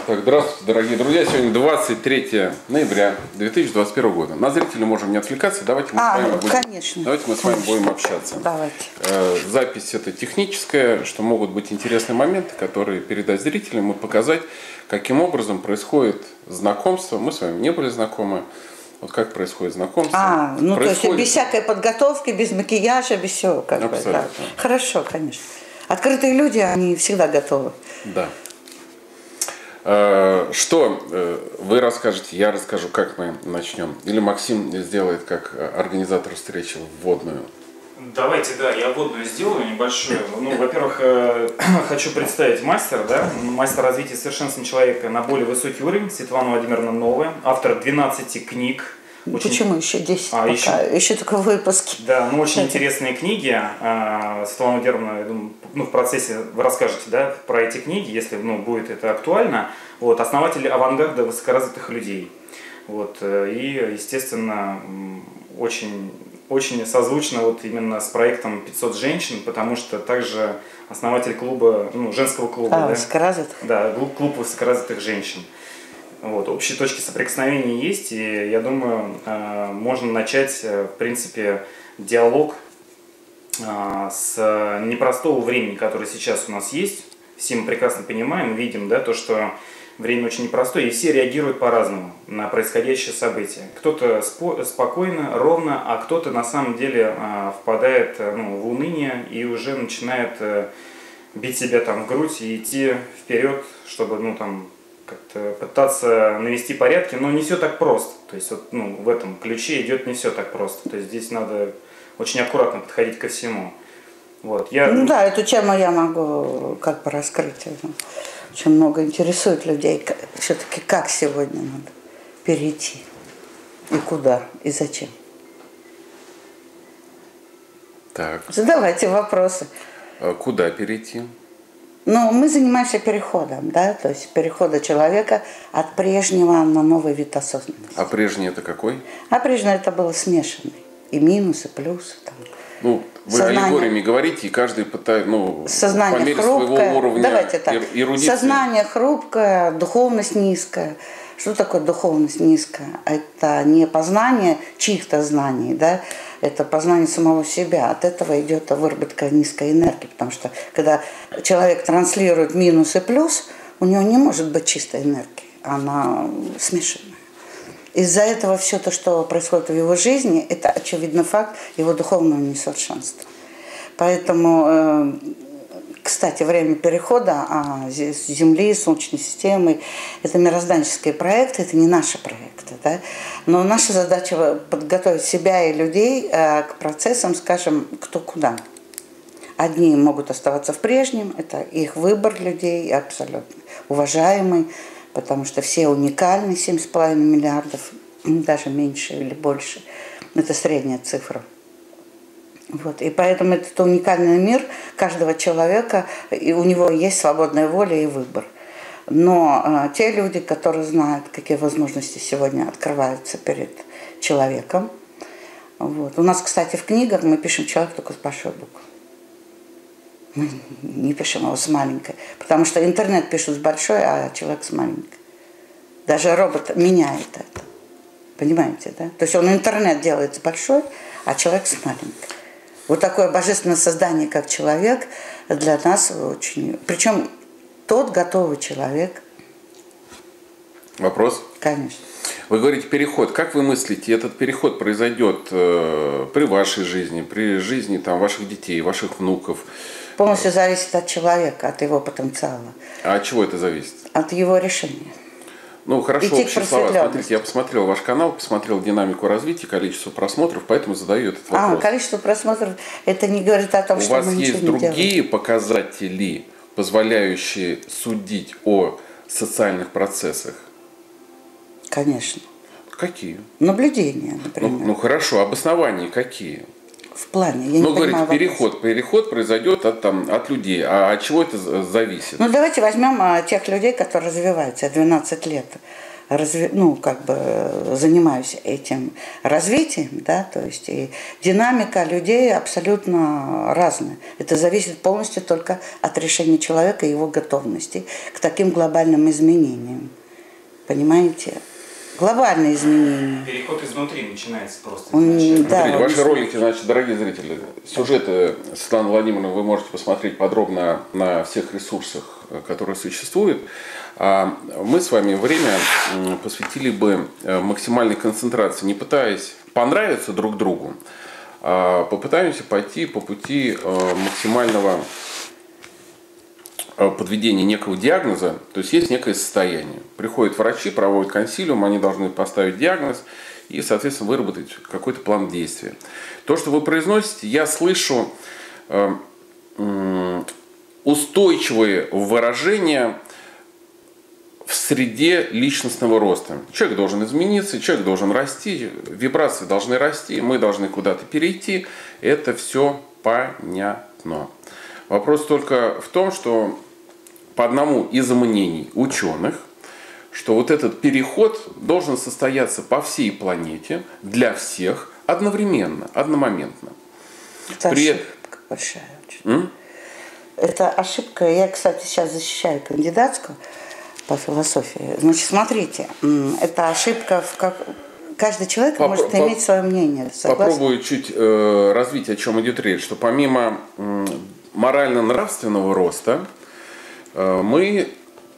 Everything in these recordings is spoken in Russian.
Так, здравствуйте, дорогие друзья. Сегодня 23 ноября 2021 года. На зрителей можем не отвлекаться. Давайте мы с вами будем общаться. Давайте. Запись это техническая, что могут быть интересные моменты, которые передать зрителям и показать, каким образом происходит знакомство. Мы с вами не были знакомы. Вот как происходит знакомство. То есть без всякой подготовки, без макияжа, без всего. Абсолютно. Да. Хорошо, конечно. Открытые люди, они всегда готовы. Да. Что вы расскажете, я расскажу, как мы начнем. Или Максим сделает, как организатор встречи, вводную. Давайте, я вводную сделаю небольшую. Во-первых, хочу представить мастер развития совершенствования человека на более высокий уровень, Светлана Владимировна Новая, автор 12 книг. Почему еще 10 пока? Еще только выпуски. Да, очень интересные книги. Светлана Владимировна, я думаю, в процессе вы расскажете, про эти книги, если будет это актуально. Основатель авангарда высокоразвитых людей. И, естественно, очень созвучно именно с проектом 500 женщин, потому что также основатель клуба, женского клуба. Высокоразвитых? Да, клуб высокоразвитых женщин. Общие точки соприкосновения есть, и я думаю, можно начать, в принципе, диалог с непростого времени, которое сейчас у нас есть. Все мы прекрасно понимаем, видим, то, что время очень непростое, и все реагируют по-разному на происходящее событие. Кто-то спокойно, ровно, а кто-то на самом деле впадает в уныние и уже начинает бить себя в грудь и идти вперед, чтобы как-то пытаться навести порядки, но не все так просто. То есть в этом ключе идет не все так просто. То есть здесь надо очень аккуратно подходить ко всему. Эту тему я могу раскрыть. Очень много интересует людей. Все-таки как сегодня надо перейти? И куда? И зачем? Так. Задавайте вопросы. Куда перейти? Мы занимаемся переходом, то есть перехода человека от прежнего на новый вид осознанности. А прежний это какой? А прежний это было смешанный. И минус, и плюс. Вы аллегориями говорите, и каждый пытается, сознание по мере хрупкое. своего уровня Давайте так. эрудиции. Сознание хрупкое, духовность низкая. Что такое духовность низкая? Это не познание чьих-то знаний, это познание самого себя. От этого идет выработка низкой энергии, потому что когда человек транслирует минус и плюс, у него не может быть чистой энергии, она смешанная. Из-за этого все то, что происходит в его жизни, это очевидный факт его духовного несовершенства. Поэтому, кстати, время перехода Земли, Солнечной системы – это мирозданческие проекты, это не наши проекты. Но наша задача – подготовить себя и людей к процессам, скажем, кто куда. Одни могут оставаться в прежнем, это их выбор людей, абсолютно уважаемый, потому что все уникальны, 7,5 миллиардов, даже меньше или больше. Это средняя цифра. И поэтому этот уникальный мир каждого человека, и у него есть свободная воля и выбор. Но те люди, которые знают, какие возможности сегодня открываются перед человеком. У нас, кстати, в книгах мы пишем «человек» только с большой буквы. Мы не пишем его с маленькой. Потому что интернет пишут с большой, а человек с маленькой. Даже робот меняет это. Понимаете, То есть интернет делает с большой, а человек с маленькой. Такое божественное создание, как человек, для нас очень... Причем тот готовый человек. Вопрос? Конечно. Вы говорите переход. Как вы мыслите, этот переход произойдет при вашей жизни, при жизни ваших детей, ваших внуков? Полностью зависит от человека, от его потенциала. А от чего это зависит? От его решения. Хорошо, общие слова. Смотрите, я посмотрел ваш канал, посмотрел динамику развития, количество просмотров, поэтому задаю этот вопрос. Количество просмотров, это не говорит о том, что мы ничего не делаем. У вас есть другие показатели, позволяющие судить о социальных процессах? Конечно. Какие? Наблюдения, например. Хорошо, обоснования какие? В плане, я не понимаю переход произойдет от людей. А от чего это зависит? Давайте возьмем тех людей, которые развиваются. Я 12 лет занимаюсь этим развитием, да, то есть и динамика людей абсолютно разная. Это зависит полностью только от решения человека и его готовности к таким глобальным изменениям. Понимаете? Глобальные изменения. Переход изнутри начинается просто. Смотрите, ваши ролики, значит, дорогие зрители, сюжеты Светланы Владимировны вы можете посмотреть подробно на всех ресурсах, которые существуют. А мы с вами время посвятили бы максимальной концентрации, не пытаясь понравиться друг другу, а попытаемся пойти по пути максимального подведения некого диагноза, то есть есть некое состояние. Приходят врачи, проводят консилиум, они должны поставить диагноз и, соответственно, выработать какой-то план действия. То, что вы произносите, я слышу устойчивые выражения в среде личностного роста. Человек должен измениться, человек должен расти, вибрации должны расти, мы должны куда-то перейти. Это все понятно. Вопрос только в том, что по одному из мнений ученых, что вот этот переход должен состояться по всей планете для всех одновременно, одномоментно. Это ошибка большая очень. Это ошибка. Я, кстати, сейчас защищаю кандидатскую по философии. Значит, смотрите, это ошибка каждый человек может иметь свое мнение. Согласны? Попробую чуть развить, о чем идет речь, что помимо морально-нравственного роста мы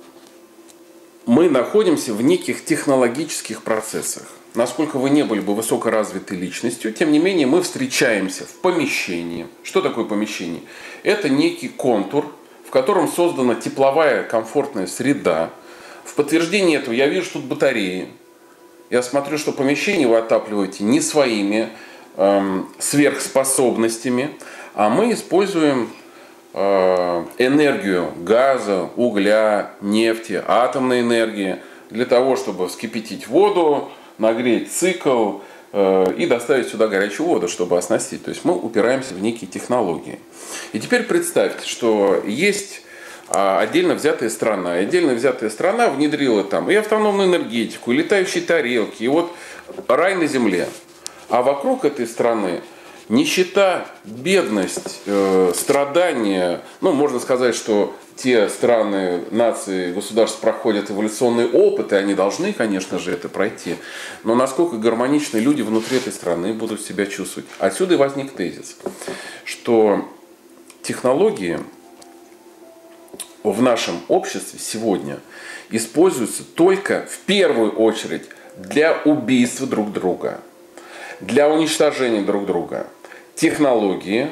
находимся в неких технологических процессах. Насколько вы не были бы высокоразвитой личностью, тем не менее мы встречаемся в помещении. Что такое помещение? Это некий контур, в котором создана тепловая комфортная среда. В подтверждение этого я вижу тут батареи. Я смотрю, что помещение вы отапливаете не своими сверхспособностями, а мы используем энергию газа, угля, нефти, атомной энергии для того, чтобы вскипятить воду, нагреть цикл и доставить сюда горячую воду, чтобы оснастить. То есть мы упираемся в некие технологии. И теперь представьте, что есть отдельно взятая страна. И отдельно взятая страна внедрила там и автономную энергетику, и летающие тарелки, и вот рай на земле. А вокруг этой страны нищета, бедность, страдания. Ну, можно сказать, что те страны, нации, государства проходят эволюционный опыт, и они должны, конечно же, это пройти. Но насколько гармонично люди внутри этой страны будут себя чувствовать. Отсюда и возник тезис, что технологии в нашем обществе сегодня используются только в первую очередь для убийства друг друга, для уничтожения друг друга. Технологии,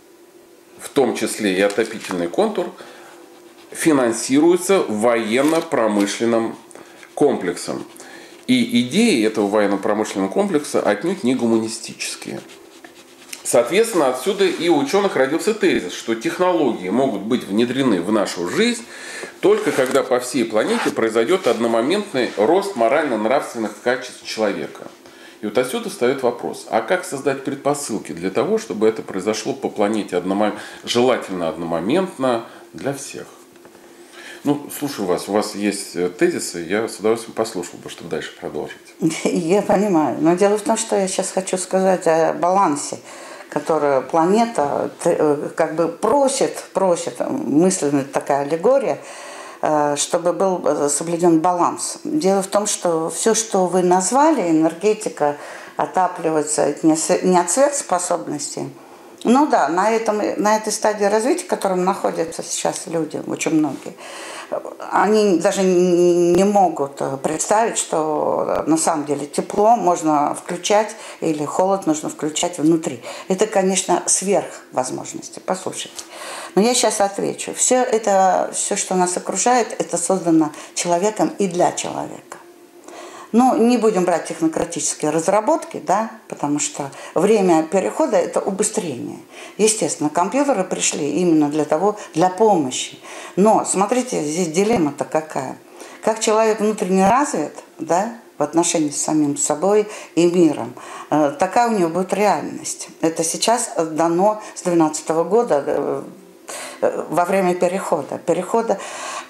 в том числе и отопительный контур, финансируются военно-промышленным комплексом. И идеи этого военно-промышленного комплекса отнюдь не гуманистические. Соответственно, отсюда и у ученых родился тезис, что технологии могут быть внедрены в нашу жизнь только когда по всей планете произойдет одномоментный рост морально-нравственных качеств человека. И вот отсюда встает вопрос, а как создать предпосылки для того, чтобы это произошло по планете желательно одномоментно для всех? Ну, слушаю вас, у вас есть тезисы, я с удовольствием послушал бы, чтобы дальше продолжить. Я понимаю, но дело в том, что я сейчас хочу сказать о балансе, который планета как бы просит, мысленная такая аллегория, чтобы был соблюден баланс. Дело в том, что все, что вы назвали, энергетика, отапливается не от сверхспособностей. Ну да, на этой стадии развития, в котором находятся сейчас люди, очень многие, они даже не могут представить, что на самом деле тепло можно включать или холод нужно включать внутри. Это, конечно, сверхвозможности. Послушайте. Но я сейчас отвечу. Все, что нас окружает, это создано человеком и для человека. Ну, не будем брать технократические разработки, да, потому что время перехода – это убыстрение. Естественно, компьютеры пришли именно для помощи. Но, смотрите, здесь дилемма-то какая. Как человек внутренне развит, да, в отношении с самим собой и миром, такая у него будет реальность. Это сейчас дано с 2012 года во время перехода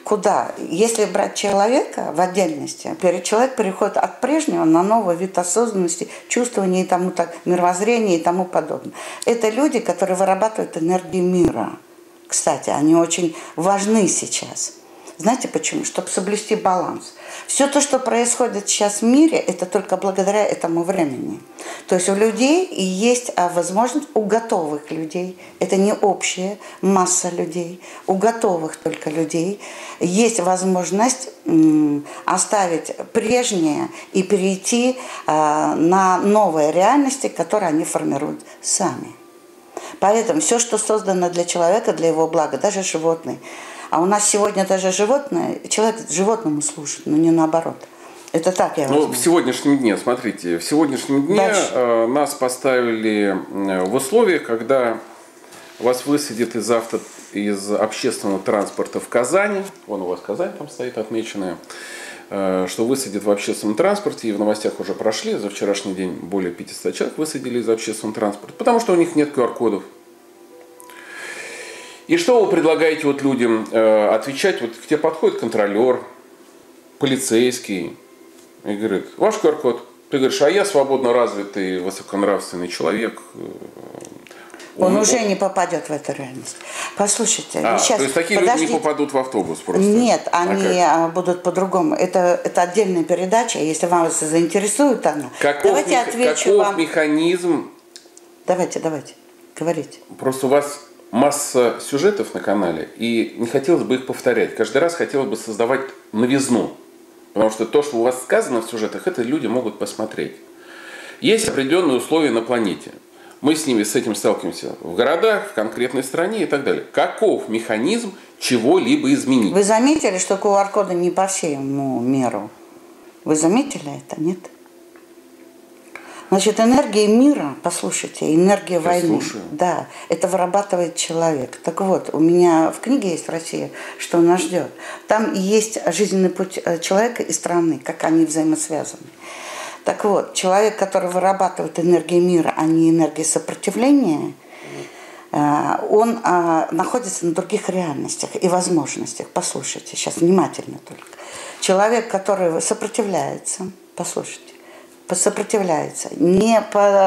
куда? Если брать человека в отдельности, человек переходит от прежнего на новый вид осознанности, чувствования и тому так, мировоззрения и тому подобное. Это люди, которые вырабатывают энергию мира. Кстати, они очень важны сейчас. Знаете почему? Чтобы соблюсти баланс. Все то, что происходит сейчас в мире, это только благодаря этому времени. То есть у людей есть возможность, у готовых людей, это не общая масса людей, у готовых только людей есть возможность оставить прежнее и перейти на новые реальности, которые они формируют сами. Поэтому все, что создано для человека, для его блага, даже животные. А у нас сегодня даже животное, человек животному служит, но не наоборот. Это так я возьму. В сегодняшнем дне, смотрите, в сегодняшнем дне нас поставили в условия, когда вас высадят из общественного транспорта в Казани, вон у вас Казань там стоит отмеченная, что высадят в общественном транспорте, и в новостях уже прошли, за вчерашний день более 500 человек высадили из общественного транспорта, потому что у них нет QR-кодов. И что вы предлагаете вот людям отвечать? Вот к тебе подходит контролер, полицейский, и говорит, ваш QR-код. Ты говоришь, а я свободно развитый, высоконравственный человек. Он уже не попадет в эту реальность. Послушайте, сейчас, то есть такие люди не попадут в автобус просто? Нет, они будут по-другому. Это отдельная передача, если вас заинтересует она. Каков механизм? Давайте, говорите. Просто у вас масса сюжетов на канале, и не хотелось бы их повторять. Каждый раз хотелось бы создавать новизну. Потому что то, что у вас сказано в сюжетах, это люди могут посмотреть. Есть определенные условия на планете. Мы с этим сталкиваемся в городах, в конкретной стране и так далее. Каков механизм чего-либо изменить? Вы заметили, что QR-коды не по всему миру? Вы заметили это, нет? Значит, энергия мира, послушайте, энергия войны, да, это вырабатывает человек. Так вот, у меня в книге есть «Россия. Что нас ждет». Там есть жизненный путь человека и страны, как они взаимосвязаны. Так вот, человек, который вырабатывает энергию мира, а не энергию сопротивления, он находится на других реальностях и возможностях. Послушайте, сейчас внимательно только. Человек, который сопротивляется, послушайте, сопротивляется, не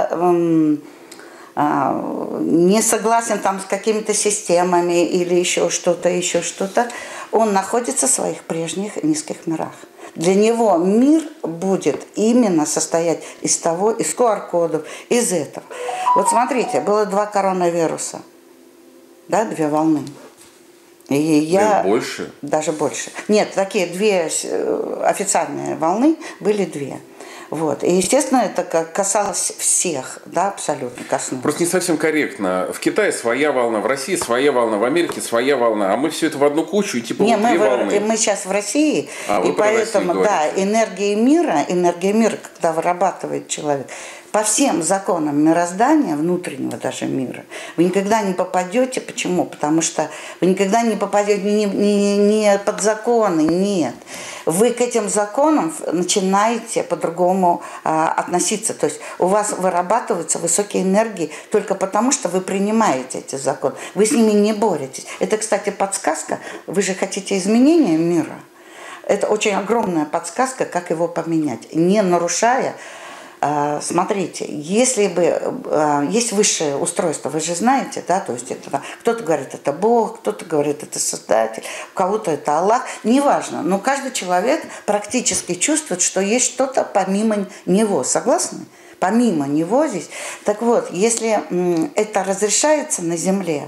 согласен там с какими-то системами или еще что-то, он находится в своих прежних низких мирах. Для него мир будет именно состоять из QR-кодов, из этого. Вот смотрите, было 2 коронавируса, да, 2 волны. И больше? Даже больше. Нет, такие 2 официальные волны были 2. Вот. И, естественно, это касалось всех, да, абсолютно коснулось. Просто не совсем корректно. В Китае своя волна, в России своя волна, в Америке своя волна, а мы все это в одну кучу и типа вот 2 волны. Мы сейчас в России, и поэтому, да, энергия мира, когда вырабатывает человек, по всем законам мироздания, внутреннего даже мира, вы никогда не попадете. Почему? Потому что вы никогда не попадете не под законы, нет. Вы к этим законам начинаете по-другому относиться. То есть у вас вырабатываются высокие энергии только потому, что вы принимаете эти законы. Вы с ними не боретесь. Это, кстати, подсказка. Вы же хотите изменения мира. Это очень огромная подсказка, как его поменять, не нарушая. Смотрите, если бы есть высшее устройство, вы же знаете, да, то есть это, кто-то говорит, это Бог, кто-то говорит, это Создатель, у кого-то это Аллах, неважно, но каждый человек практически чувствует, что есть что-то помимо него, согласны? Помимо него здесь. Так вот, если это разрешается на Земле,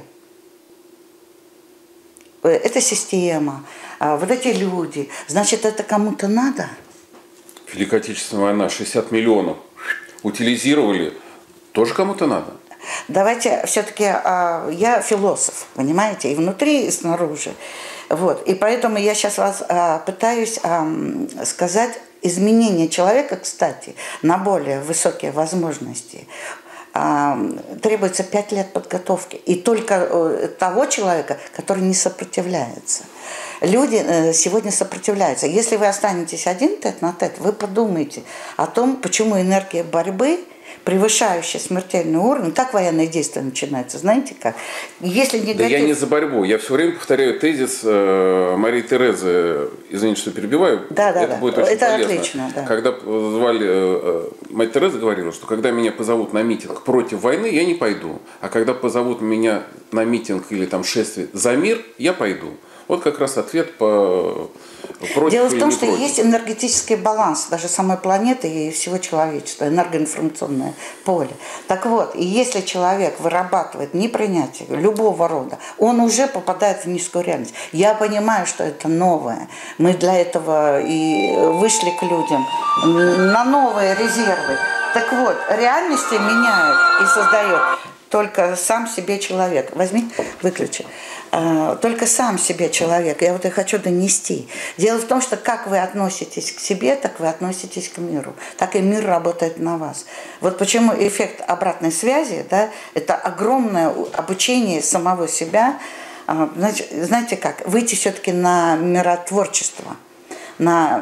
эта система, вот эти люди, значит, это кому-то надо? Великая Отечественная война, 60 миллионов утилизировали, тоже кому-то надо. Давайте все-таки, я философ, понимаете, и внутри, и снаружи. Вот. И поэтому я сейчас вас пытаюсь сказать, изменение человека, кстати, на более высокие возможности, требуется 5 лет подготовки. И только того человека, который не сопротивляется. Люди сегодня сопротивляются. Если вы останетесь один тет-на-тет, вы подумайте о том, почему энергия борьбы, превышающая смертельный уровень, так военные действия начинаются, знаете как? Если негатив... Да я не за борьбу, я все время повторяю тезис Марии Терезы, извините, что перебиваю, это будет очень полезно. Отлично, да. Когда звали, мать Тереза говорила, что когда меня позовут на митинг против войны, я не пойду, а когда позовут меня на митинг или там шествие за мир, я пойду. Вот как раз ответ по против. Дело в том, что против. есть энергетический баланс даже самой планеты и всего человечества, энергоинформационное поле. Так вот, и если человек вырабатывает непринятие любого рода, он уже попадает в низкую реальность. Я понимаю, что это новое. Мы для этого и вышли к людям на новые резервы. Так вот, реальности меняет и создает только сам себе человек. Возьми, выключи. Только сам себе человек. Я вот и хочу донести. Дело в том, что как вы относитесь к себе, так вы относитесь к миру. Так и мир работает на вас. Вот почему эффект обратной связи, да, это огромное обучение самого себя. Знаете как? Выйти все-таки на миротворчество, на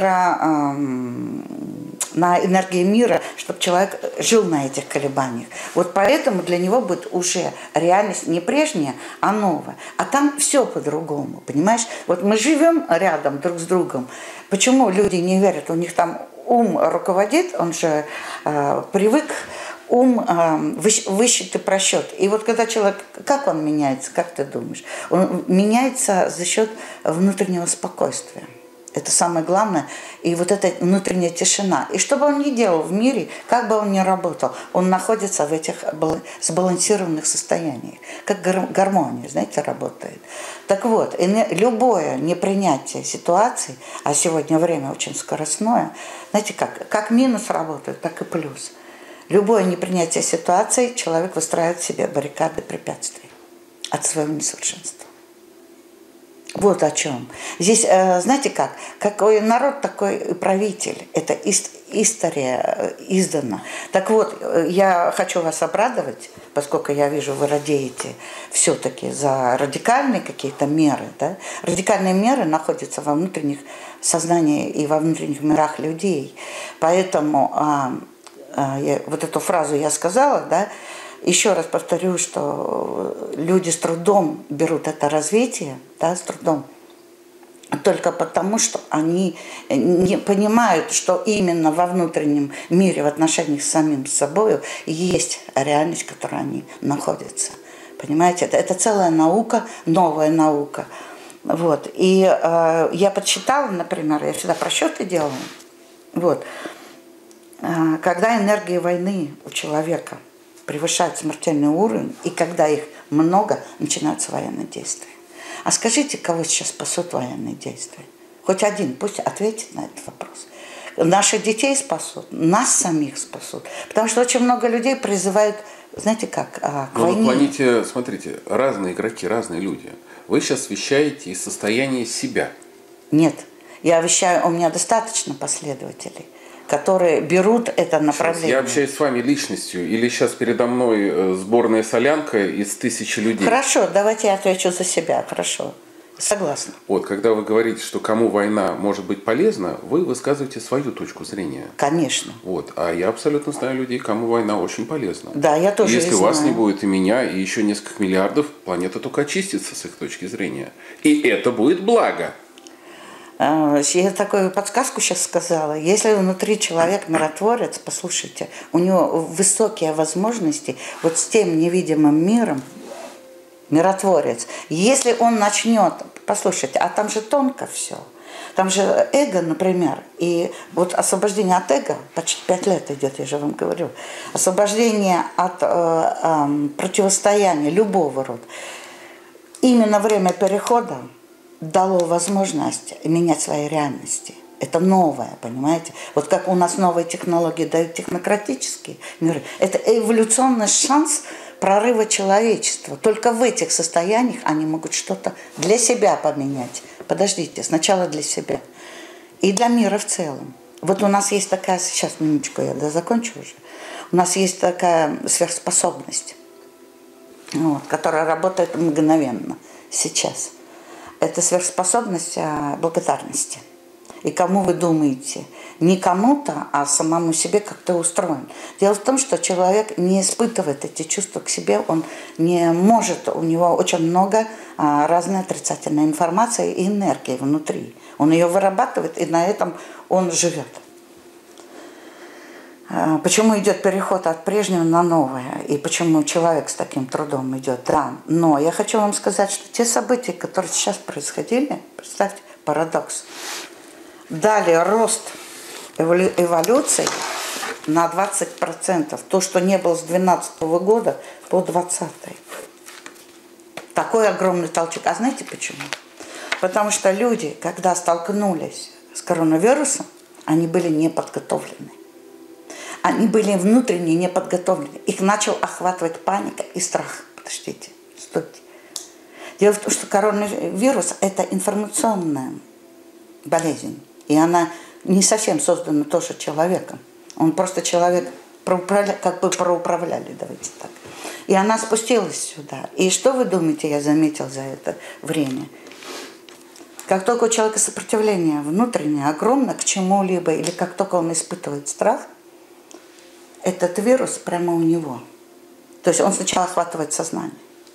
энергии мира, чтобы человек жил на этих колебаниях. Вот поэтому для него будет уже реальность не прежняя, а новая. А там все по-другому, понимаешь? Вот мы живем рядом друг с другом. Почему люди не верят? У них там ум руководит, он же привык, ум высчет и просчет. И вот когда человек, как он меняется, как ты думаешь? Он меняется за счет внутреннего спокойствия. Это самое главное. И вот эта внутренняя тишина. И что бы он ни делал в мире, как бы он ни работал, он находится в этих сбалансированных состояниях. Как гармония, знаете, работает. Так вот, любое непринятие ситуации, а сегодня время очень скоростное, знаете как минус работает, так и плюс. Любое непринятие ситуации человек выстраивает себе баррикады препятствий от своего несовершенства. Вот о чем. Здесь, знаете как, какой народ, такой и правитель. Это история издана. Так вот, я хочу вас обрадовать, поскольку я вижу, вы радеете все-таки за радикальные какие-то меры. Да? Радикальные меры находятся во внутренних сознаниях и во внутренних мирах людей. Поэтому вот эту фразу я сказала, да, еще раз повторю, что люди с трудом берут это развитие, да, с трудом, только потому, что они не понимают, что именно во внутреннем мире, в отношениях с самим собой, есть реальность, в которой они находятся. Понимаете, это целая наука, новая наука. Вот. И я подсчитала, например, я всегда просчеты делаю, вот, когда энергия войны у человека превышает смертельный уровень, и когда их много, начинаются военные действия. А скажите, кого сейчас спасут военные действия? Хоть один, пусть ответит на этот вопрос. Наших детей спасут, нас самих спасут. Потому что очень много людей призывают, знаете как, к войне. На планете, смотрите, разные игроки, разные люди. Вы сейчас вещаете из состояния себя. Нет, я вещаю, у меня достаточно последователей, которые берут это направление. Я общаюсь с вами личностью, или сейчас передо мной сборная солянка из 1000 людей? Хорошо, давайте я отвечу за себя, хорошо. Согласна. Вот, когда вы говорите, что кому война может быть полезна, вы высказываете свою точку зрения. Конечно. Вот, а я абсолютно знаю людей, кому война очень полезна. Да, я тоже Если знаю. вас не будет, и меня, и еще нескольких миллиардов, планета только очистится с их точки зрения. И это будет благо. Я такую подсказку сейчас сказала. Если внутри человек миротворец, послушайте, у него высокие возможности вот с тем невидимым миром, миротворец. Если он начнет, послушайте, а там же тонко все. Там же эго, например, и вот освобождение от эго, почти 5 лет идет, я же вам говорю, освобождение от противостояния любого рода. Именно время перехода дало возможность менять свои реальности. Это новое, понимаете? Вот как у нас новые технологии дают технократические миры. Это эволюционный шанс прорыва человечества. Только в этих состояниях они могут что-то для себя поменять. Подождите, сначала для себя. И для мира в целом. Вот у нас есть такая, сейчас минуточку, я закончу уже. У нас есть такая сверхспособность, вот, которая работает мгновенно сейчас. это сверхспособность благодарности. И кому вы думаете? Не кому-то, а самому себе, как ты устроен. Дело в том, что человек не испытывает эти чувства к себе, он не может, у него очень много разной отрицательной информации и энергии внутри. Он ее вырабатывает, и на этом он живет. Почему идет переход от прежнего на новое, и почему человек с таким трудом идет, да. Но я хочу вам сказать, что те события, которые сейчас происходили, представьте, парадокс, дали рост эволюции на 20%. То, что не было с 2012 года по 2020. Такой огромный толчок. А знаете почему? Потому что люди, когда столкнулись с коронавирусом, они были не подготовлены. Они были внутренне не подготовлены. Их начал охватывать паника и страх. Подождите, стойте. Дело в том, что коронавирус – это информационная болезнь. И она не совсем создана тоже человеком. Он просто человек, как бы проуправляли, давайте так. И она спустилась сюда. И что вы думаете, я заметил за это время? Как только у человека сопротивление внутреннее огромное к чему-либо, или как только он испытывает страх, этот вирус прямо у него. То есть он сначала охватывает сознание.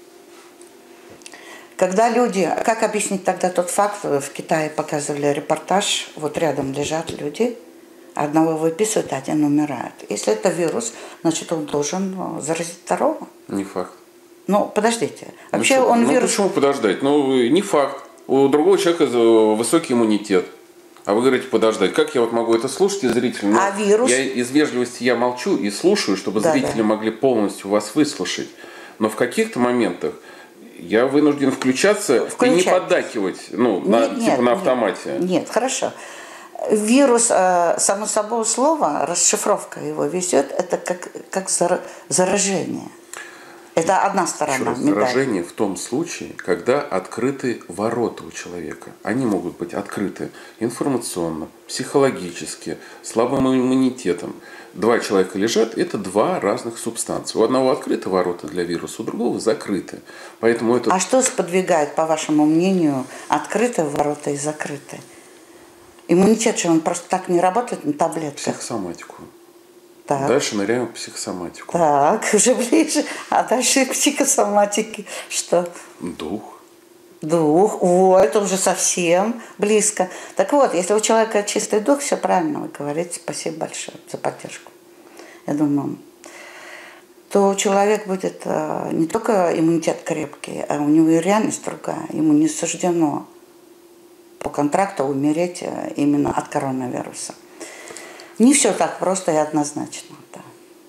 Когда люди, как объяснить тогда тот факт, в Китае показывали репортаж, вот рядом лежат люди, одного выписывают, один умирает. Если это вирус, значит он должен заразить второго. Не факт. Ну, подождите. Вообще он вирус... Почему подождать? Не факт. У другого человека высокий иммунитет. А вы говорите подождать. Как я вот могу это слушать и зрители? А вирус? Из вежливости я молчу и слушаю, чтобы зрители могли полностью вас выслушать. Но в каких-то моментах я вынужден включаться и не поддакивать, на автомате. Нет, хорошо. Вирус, само собой слово, расшифровка его везет, это как заражение. Это одна сторона медали. Заражение в том случае, когда открыты ворота у человека. Они могут быть открыты информационно, психологически, слабым иммунитетом. Два человека лежат, это два разных субстанции. У одного открыты ворота для вируса, у другого закрыты. Поэтому это... А что сподвигает, по вашему мнению, открытые ворота и закрытые? Иммунитет же он просто так не работает на таблетках. Психосоматику. Так. Дальше ныряем в психосоматику. Так, уже ближе. А дальше к психосоматике что? Дух. Дух. О, это уже совсем близко. Так вот, если у человека чистый дух, все правильно вы говорите. Спасибо большое за поддержку. Я думаю, то человек будет не только иммунитет крепкий, а у него и реальность другая. Ему не суждено по контракту умереть именно от коронавируса. Не все так просто и однозначно. Да.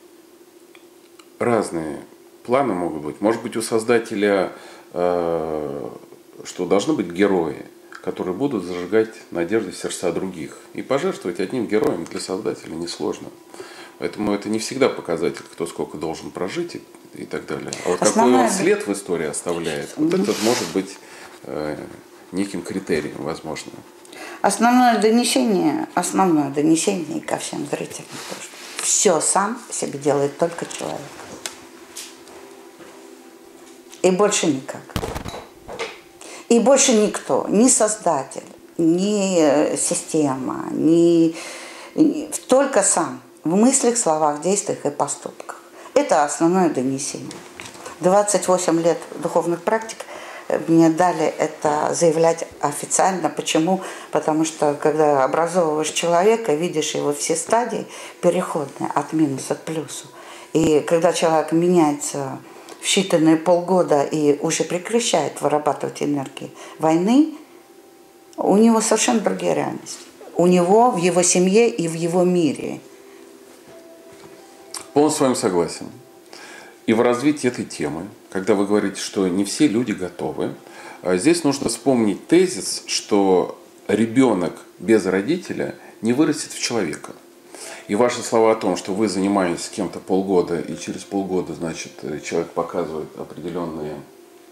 Разные планы могут быть. Может быть, у создателя, что должны быть герои, которые будут зажигать надежды в сердца других. И пожертвовать одним героем для создателя несложно. Поэтому это не всегда показатель, кто сколько должен прожить и так далее. А вот какой он след в истории оставляет, вот этот может быть неким критерием, возможно. Основное донесение и ко всем зрителям тоже. Все сам себе делает только человек. И больше никак. И больше никто, ни создатель, ни система, только сам. В мыслях, словах, действиях и поступках. Это основное донесение. 28 лет духовных практик мне дали это заявлять официально. Почему? Потому что, когда образовываешь человека, видишь его все стадии переходные от минуса к плюсу. И когда человек меняется в считанные полгода и уже прекращает вырабатывать энергии войны, у него совершенно другие реальности. У него, в его семье и в его мире. Полностью с вами согласен. И в развитии этой темы, когда вы говорите, что не все люди готовы, здесь нужно вспомнить тезис, что ребенок без родителя не вырастет в человека. И ваши слова о том, что вы занимаетесь с кем-то полгода, и через полгода, значит, человек показывает определенные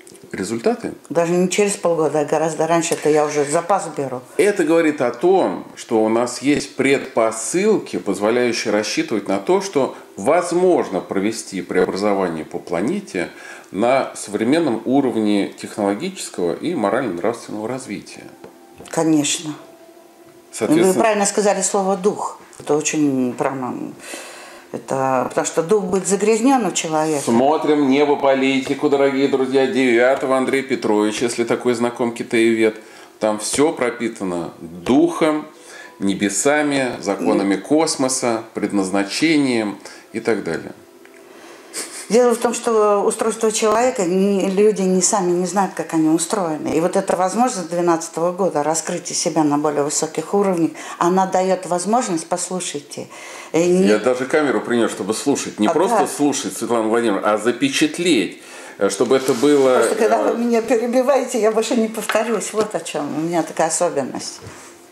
результаты. Даже не через полгода, а гораздо раньше, это я уже запас беру. Это говорит о том, что у нас есть предпосылки, позволяющие рассчитывать на то, что возможно провести преобразование по планете на современном уровне технологического и морально-нравственного развития. Конечно. Вы правильно сказали слово «дух». Это очень правильно. Это потому что дух будет загрязнен у человека. Смотрим «Небо политику», дорогие друзья, 9-го Андрей Петрович, если такой знаком китаевед. Там все пропитано духом, небесами, законами космоса, предназначением и так далее. Дело в том, что устройство человека, люди сами не знают, как они устроены. И вот эта возможность 2012 года раскрытия себя на более высоких уровнях, она дает возможность, послушайте. Я даже камеру принес, чтобы слушать. Не просто слушать Светлану Владимировну, а запечатлеть, чтобы это было... Просто когда вы меня перебиваете, я больше не повторюсь. Вот о чем. У меня такая особенность.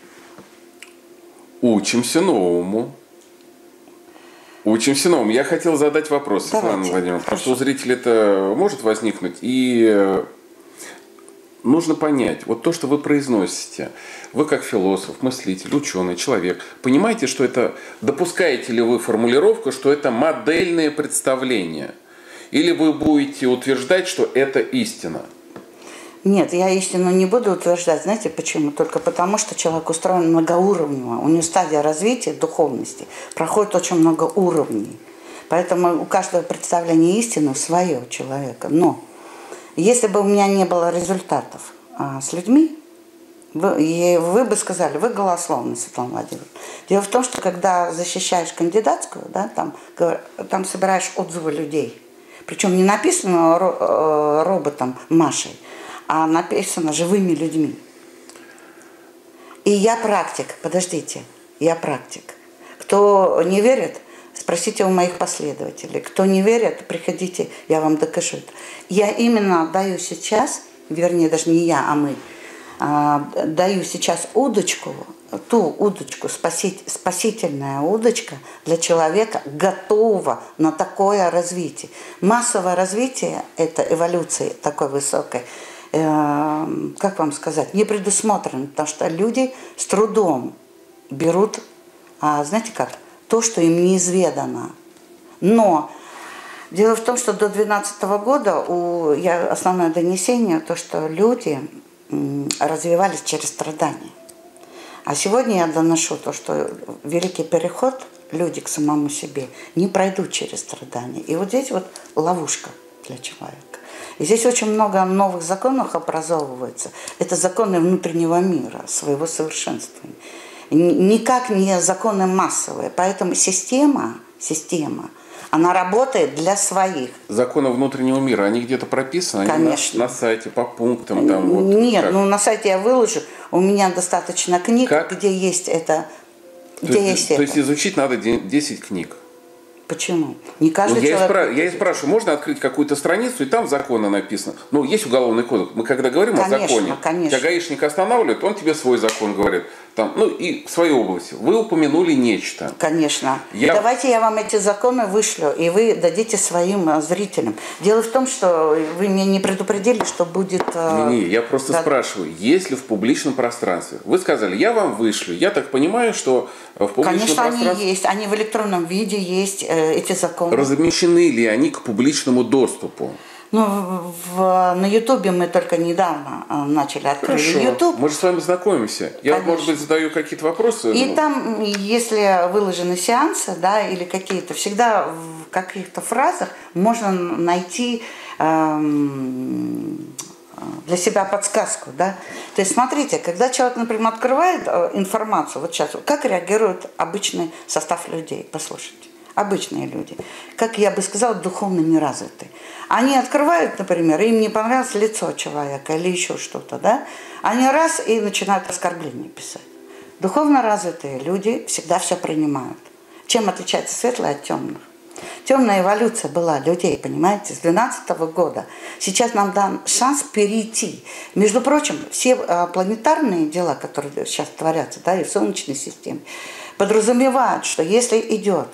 Учимся новому. Учимся новому. Я хотел задать вопрос, Светлана Владимировна, потому что у зрителей это может возникнуть. И нужно понять, вот то, что вы произносите, вы как философ, мыслитель, ученый, человек, понимаете, что это, допускаете ли вы формулировку, что это модельное представление? Или вы будете утверждать, что это истина? Нет, я истину не буду утверждать. Знаете почему? Только потому, что человек устроен многоуровнево. У него стадия развития духовности проходит очень много уровней. Поэтому у каждого представления истины свое у человека. Но если бы у меня не было результатов с людьми, вы бы сказали, вы голословны, Светлана Владимировна. Дело в том, что когда защищаешь кандидатскую, да, там собираешь отзывы людей. Причем не написано роботом Машей, а написано живыми людьми. И я практик, подождите, я практик. Кто не верит, спросите у моих последователей. Кто не верит, приходите, я вам докажу это. Я именно даю сейчас, вернее даже не я, а мы, даю сейчас удочку, ту удочку, спасительная удочка для человека, готова на такое развитие. Массовое развитие, это эволюция такой высокой, как вам сказать, не предусмотрено, потому что люди с трудом берут, знаете как, то, что им неизведано. Но дело в том, что до 2012 года основное донесение, то, что люди развивались через страдания. А сегодня я доношу то, что великий переход, люди к самому себе, не пройдут через страдания. И вот здесь вот ловушка для человека. И здесь очень много новых законов образовывается. Это законы внутреннего мира, своего совершенствования. Никак не законы массовые. Поэтому система, она работает для своих. Законы внутреннего мира, они где-то прописаны? Конечно. Они на сайте по пунктам? Там, вот, нет, как? На сайте я выложу. У меня достаточно книг, где есть это. То есть изучить надо 10 книг? Почему? Не каждый человек... Я и спрашиваю, можно открыть какую-то страницу, и там законы написано. Ну, есть уголовный кодекс. Мы когда говорим о законе, тебя гаишник останавливает, он тебе свой закон говорит. Там, и в своей области. Вы упомянули нечто. Конечно. Давайте я вам эти законы вышлю, и вы дадите своим зрителям. Дело в том, что вы меня не предупредили, что будет... Я просто спрашиваю, есть ли в публичном пространстве? Вы сказали, я вам вышлю. Я так понимаю, что в публичном пространстве... Конечно, они есть. Они в электронном виде есть, эти законы. Размещены ли они к публичному доступу? На Ютубе мы только недавно начали открыть YouTube. Мы же с вами знакомимся. Я, может быть, задаю какие-то вопросы. И там, если выложены сеансы, да, или какие-то, всегда в каких-то фразах можно найти для себя подсказку, да. То есть, смотрите, когда человек, например, открывает информацию, вот сейчас, как реагирует обычный состав людей, послушайте. Обычные люди, как я бы сказала, духовно неразвитые. Они открывают, например, им не понравилось лицо человека или еще что-то, да? Они раз и начинают оскорбления писать. Духовно развитые люди всегда все принимают. Чем отличается светлое от темных? Темная эволюция была людей, понимаете, с 2012 года. Сейчас нам дан шанс перейти. Между прочим, все планетарные дела, которые сейчас творятся, да, и в Солнечной системе, подразумевают, что если идет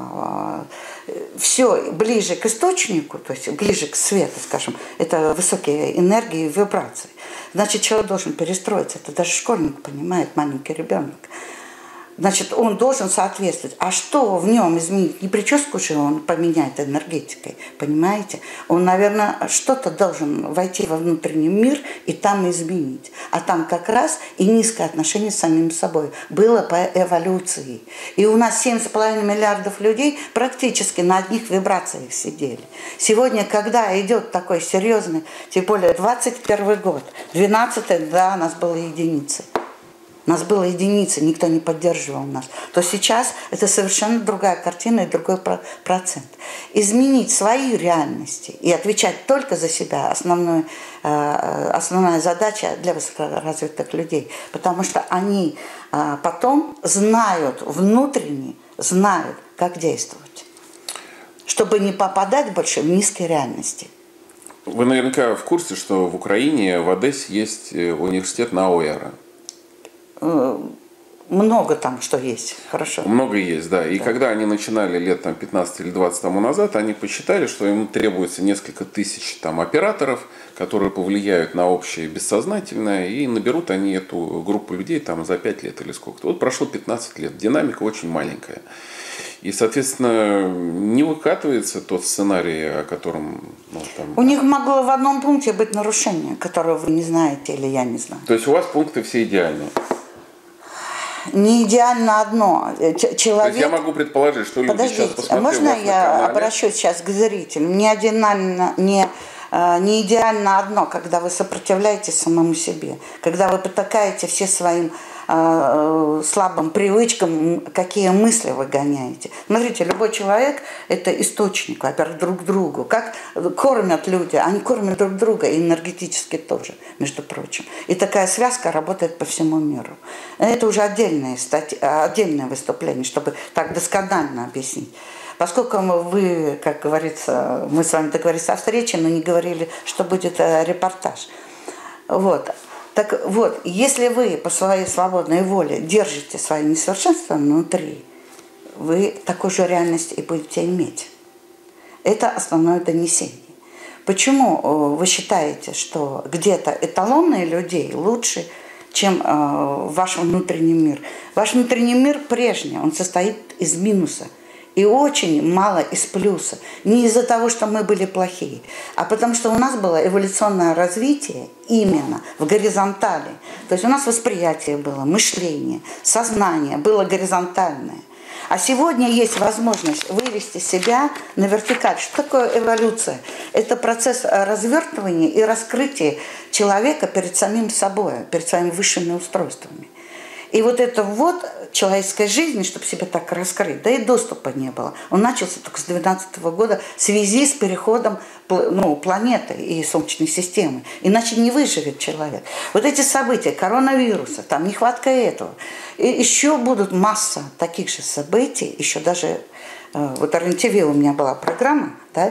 все ближе к источнику, то есть ближе к свету, скажем, это высокие энергии и вибрации, значит, человек должен перестроиться. Это даже школьник понимает, маленький ребенок. Значит, он должен соответствовать. А что в нем изменить? Не прическу же он поменяет энергетикой, понимаете? Он, наверное, что-то должен войти во внутренний мир и там изменить. А там как раз и низкое отношение с самим собой было по эволюции. И у нас 7,5 миллиардов людей практически на одних вибрациях сидели. Сегодня, когда идет такой серьезный, тем более 21 год, 12-й, да, у нас было единицы. Нас было единицы, никто не поддерживал нас. То сейчас это совершенно другая картина и другой процент. Изменить свои реальности и отвечать только за себя – основная задача для высокоразвитых людей. Потому что они потом внутренне знают, как действовать, чтобы не попадать больше в низкие реальности. Вы наверняка в курсе, что в Украине, в Одессе есть университет Науэра. Много там что есть, хорошо. Много есть, да. И да. Когда они начинали лет 15 или 20 тому назад, они посчитали, что им требуется несколько тысяч операторов, которые повлияют на общее бессознательное, и наберут они эту группу людей за 5 лет или сколько-то. Вот прошло 15 лет, динамика очень маленькая. И, соответственно, не выкатывается тот сценарий, о котором... У них могло в одном пункте быть нарушение, которое вы не знаете или я не знаю. То есть у вас пункты все идеальные? Не идеально одно. Человек... То есть я могу предположить, что люди сейчас посмотрели можно вас на я канале? обращусь сейчас к зрителям? Не идеально одно, когда вы сопротивляетесь самому себе, когда вы потакаете все своим слабым привычкам, какие мысли вы гоняете. Смотрите, любой человек – это источник, во-первых, друг другу. Как кормят люди, они кормят друг друга, и энергетически тоже, между прочим. И такая связка работает по всему миру. Это уже отдельное выступление, чтобы так досконально объяснить. Поскольку вы, как говорится, мы с вами договорились о встрече, но не говорили, что будет репортаж. Вот. Так вот, если вы по своей свободной воле держите свои несовершенства внутри, вы такую же реальность и будете иметь. Это основное донесение. Почему вы считаете, что где-то эталонные людей лучше, чем ваш внутренний мир? Ваш внутренний мир прежний, он состоит из минуса. И очень мало из плюса. Не из-за того, что мы были плохие, а потому что у нас было эволюционное развитие именно в горизонтали. То есть у нас восприятие было, мышление, сознание было горизонтальное. А сегодня есть возможность вывести себя на вертикаль. Что такое эволюция? Это процесс развертывания и раскрытия человека перед самим собой, перед своими высшими устройствами. И вот это вот человеческой жизни, чтобы себя так раскрыть, да и доступа не было. Он начался только с 2012 года в связи с переходом планеты и Солнечной системы. Иначе не выживет человек. Вот эти события, коронавируса, там нехватка этого. И еще будут масса таких же событий, еще даже, вот РЕН-ТВ у меня была программа, да,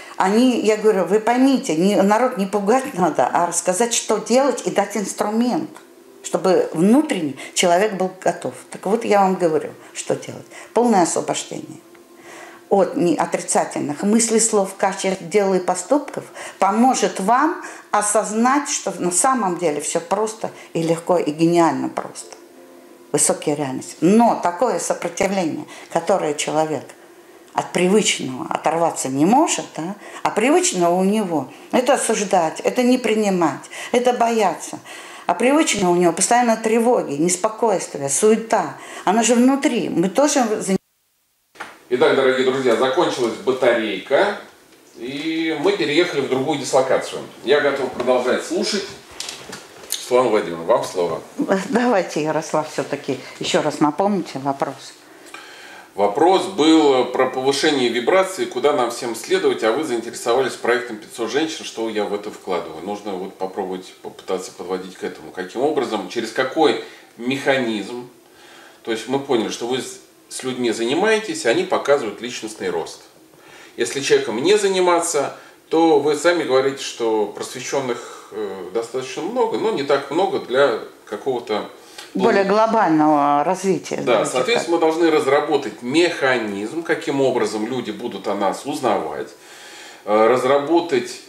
я говорю, вы поймите, народ не пугать надо, а рассказать, что делать и дать инструмент, чтобы внутренне человек был готов. Так вот я вам говорю, что делать. Полное освобождение от отрицательных мыслей, слов, качеств, дел и поступков поможет вам осознать, что на самом деле все просто и легко, и гениально просто. Высокие реальности. Но такое сопротивление, которое человек от привычного оторваться не может, да, а привычного у него это осуждать, это не принимать, это бояться. А привычно у него постоянно тревоги, неспокойствие, суета. Она же внутри. Мы тоже... Итак, дорогие друзья, закончилась батарейка, и мы переехали в другую дислокацию. Я готов продолжать слушать. Светлана Владимировна, вам слово. Давайте, Ярослав, все-таки еще раз напомните вопрос. Вопрос был про повышение вибрации, куда нам всем следовать, а вы заинтересовались проектом 500 женщин, что я в это вкладываю. Нужно попытаться подводить к этому. Каким образом, через какой механизм, то есть мы поняли, что вы с людьми занимаетесь, они показывают личностный рост. Если человеком не заниматься, то вы сами говорите, что просвещенных достаточно много, но не так много для какого-то более глобального развития. Да, соответственно, мы должны разработать механизм, каким образом люди будут о нас узнавать, разработать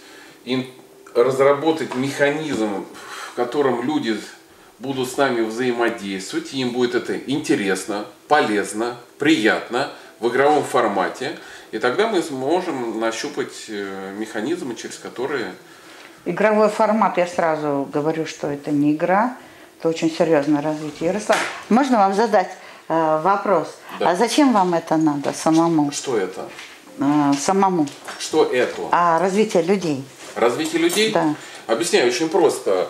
механизм, в котором люди будут с нами взаимодействовать, и им будет это интересно, полезно, приятно в игровом формате, и тогда мы сможем нащупать механизмы, через которые... Игровой формат, я сразу говорю, что это не игра, это очень серьезное развитие. Ярослав, можно вам задать вопрос? Да. А зачем вам это надо самому? Что это? Самому. Что это? Развитие людей. Развитие людей? Да. Объясняю очень просто.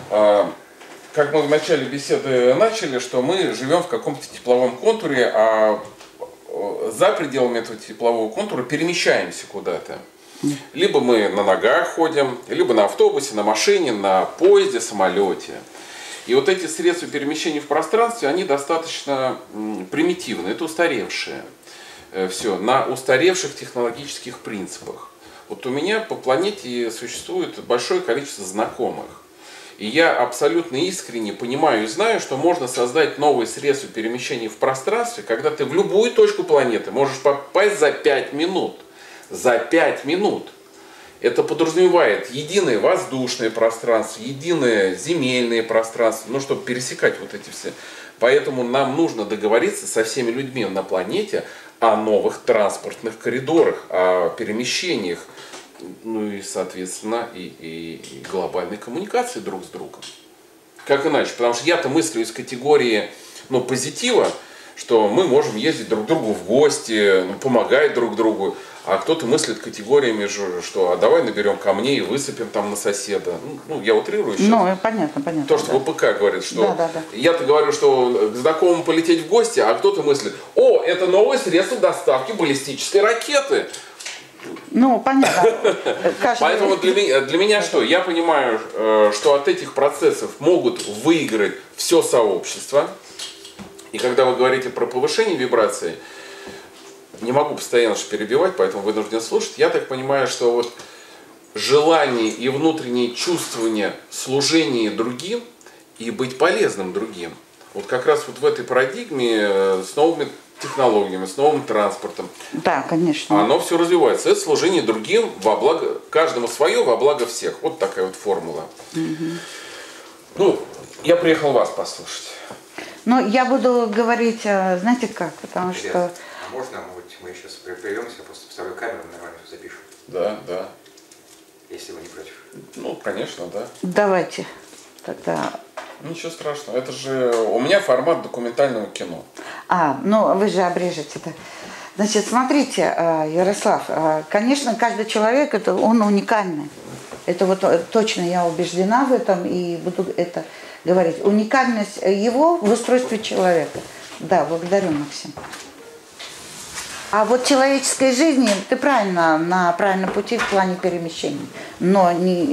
Как мы в начале беседы начали, что мы живем в каком-то тепловом контуре, а за пределами этого теплового контура перемещаемся куда-то. Либо мы на ногах ходим, либо на автобусе, на машине, на поезде, самолете. И вот эти средства перемещения в пространстве, они достаточно примитивны, это устаревшие. Все, на устаревших технологических принципах. Вот у меня по планете существует большое количество знакомых. И я абсолютно искренне понимаю и знаю, что можно создать новые средства перемещения в пространстве, когда ты в любую точку планеты можешь попасть за 5 минут. За 5 минут. Это подразумевает единое воздушное пространство, единое земельное пространство, ну, чтобы пересекать вот эти все. Поэтому нам нужно договориться со всеми людьми на планете о новых транспортных коридорах, о перемещениях, ну и, соответственно, и глобальной коммуникации друг с другом. Как иначе? Потому что я-то мыслю из категории позитива, что мы можем ездить друг к другу в гости, помогать друг другу, а кто-то мыслит категориями, что давай наберем камней и высыпем там на соседа. Ну, я утрирую сейчас. Ну, понятно, понятно. То, что да. ВПК говорит, что да. я-то говорю, что к знакомому полететь в гости, а кто-то мыслит, это новое средство доставки баллистической ракеты. Ну, понятно. Поэтому для меня что? Я понимаю, что от этих процессов могут выиграть все сообщество. И когда вы говорите про повышение вибрации, не могу постоянно перебивать, поэтому вынужден слушать. Я так понимаю, что вот желание и внутреннее чувствование служения другим и быть полезным другим, вот как раз вот в этой парадигме с новыми технологиями, с новым транспортом. Да, конечно. Оно все развивается. Это служение другим во благо, каждому свое во благо всех. Вот такая вот формула. Ну, я приехал вас послушать. Ну, я буду говорить, знаете как, потому Привет. что... А можно, мы сейчас прервемся, я просто поставлю камеру, нормально все запишем. Да. Если вы не против. Ну, конечно, да. Давайте тогда... Ничего страшного. Это же у меня формат документального кино. Ну вы же обрежете, да. Значит, смотрите, Ярослав, конечно, каждый человек, он уникальный. Это вот точно я убеждена в этом и буду это говорить. Уникальность его в устройстве человека. Да, благодарю, Максим. А вот человеческой жизни, ты правильно, на правильном пути в плане перемещений. Но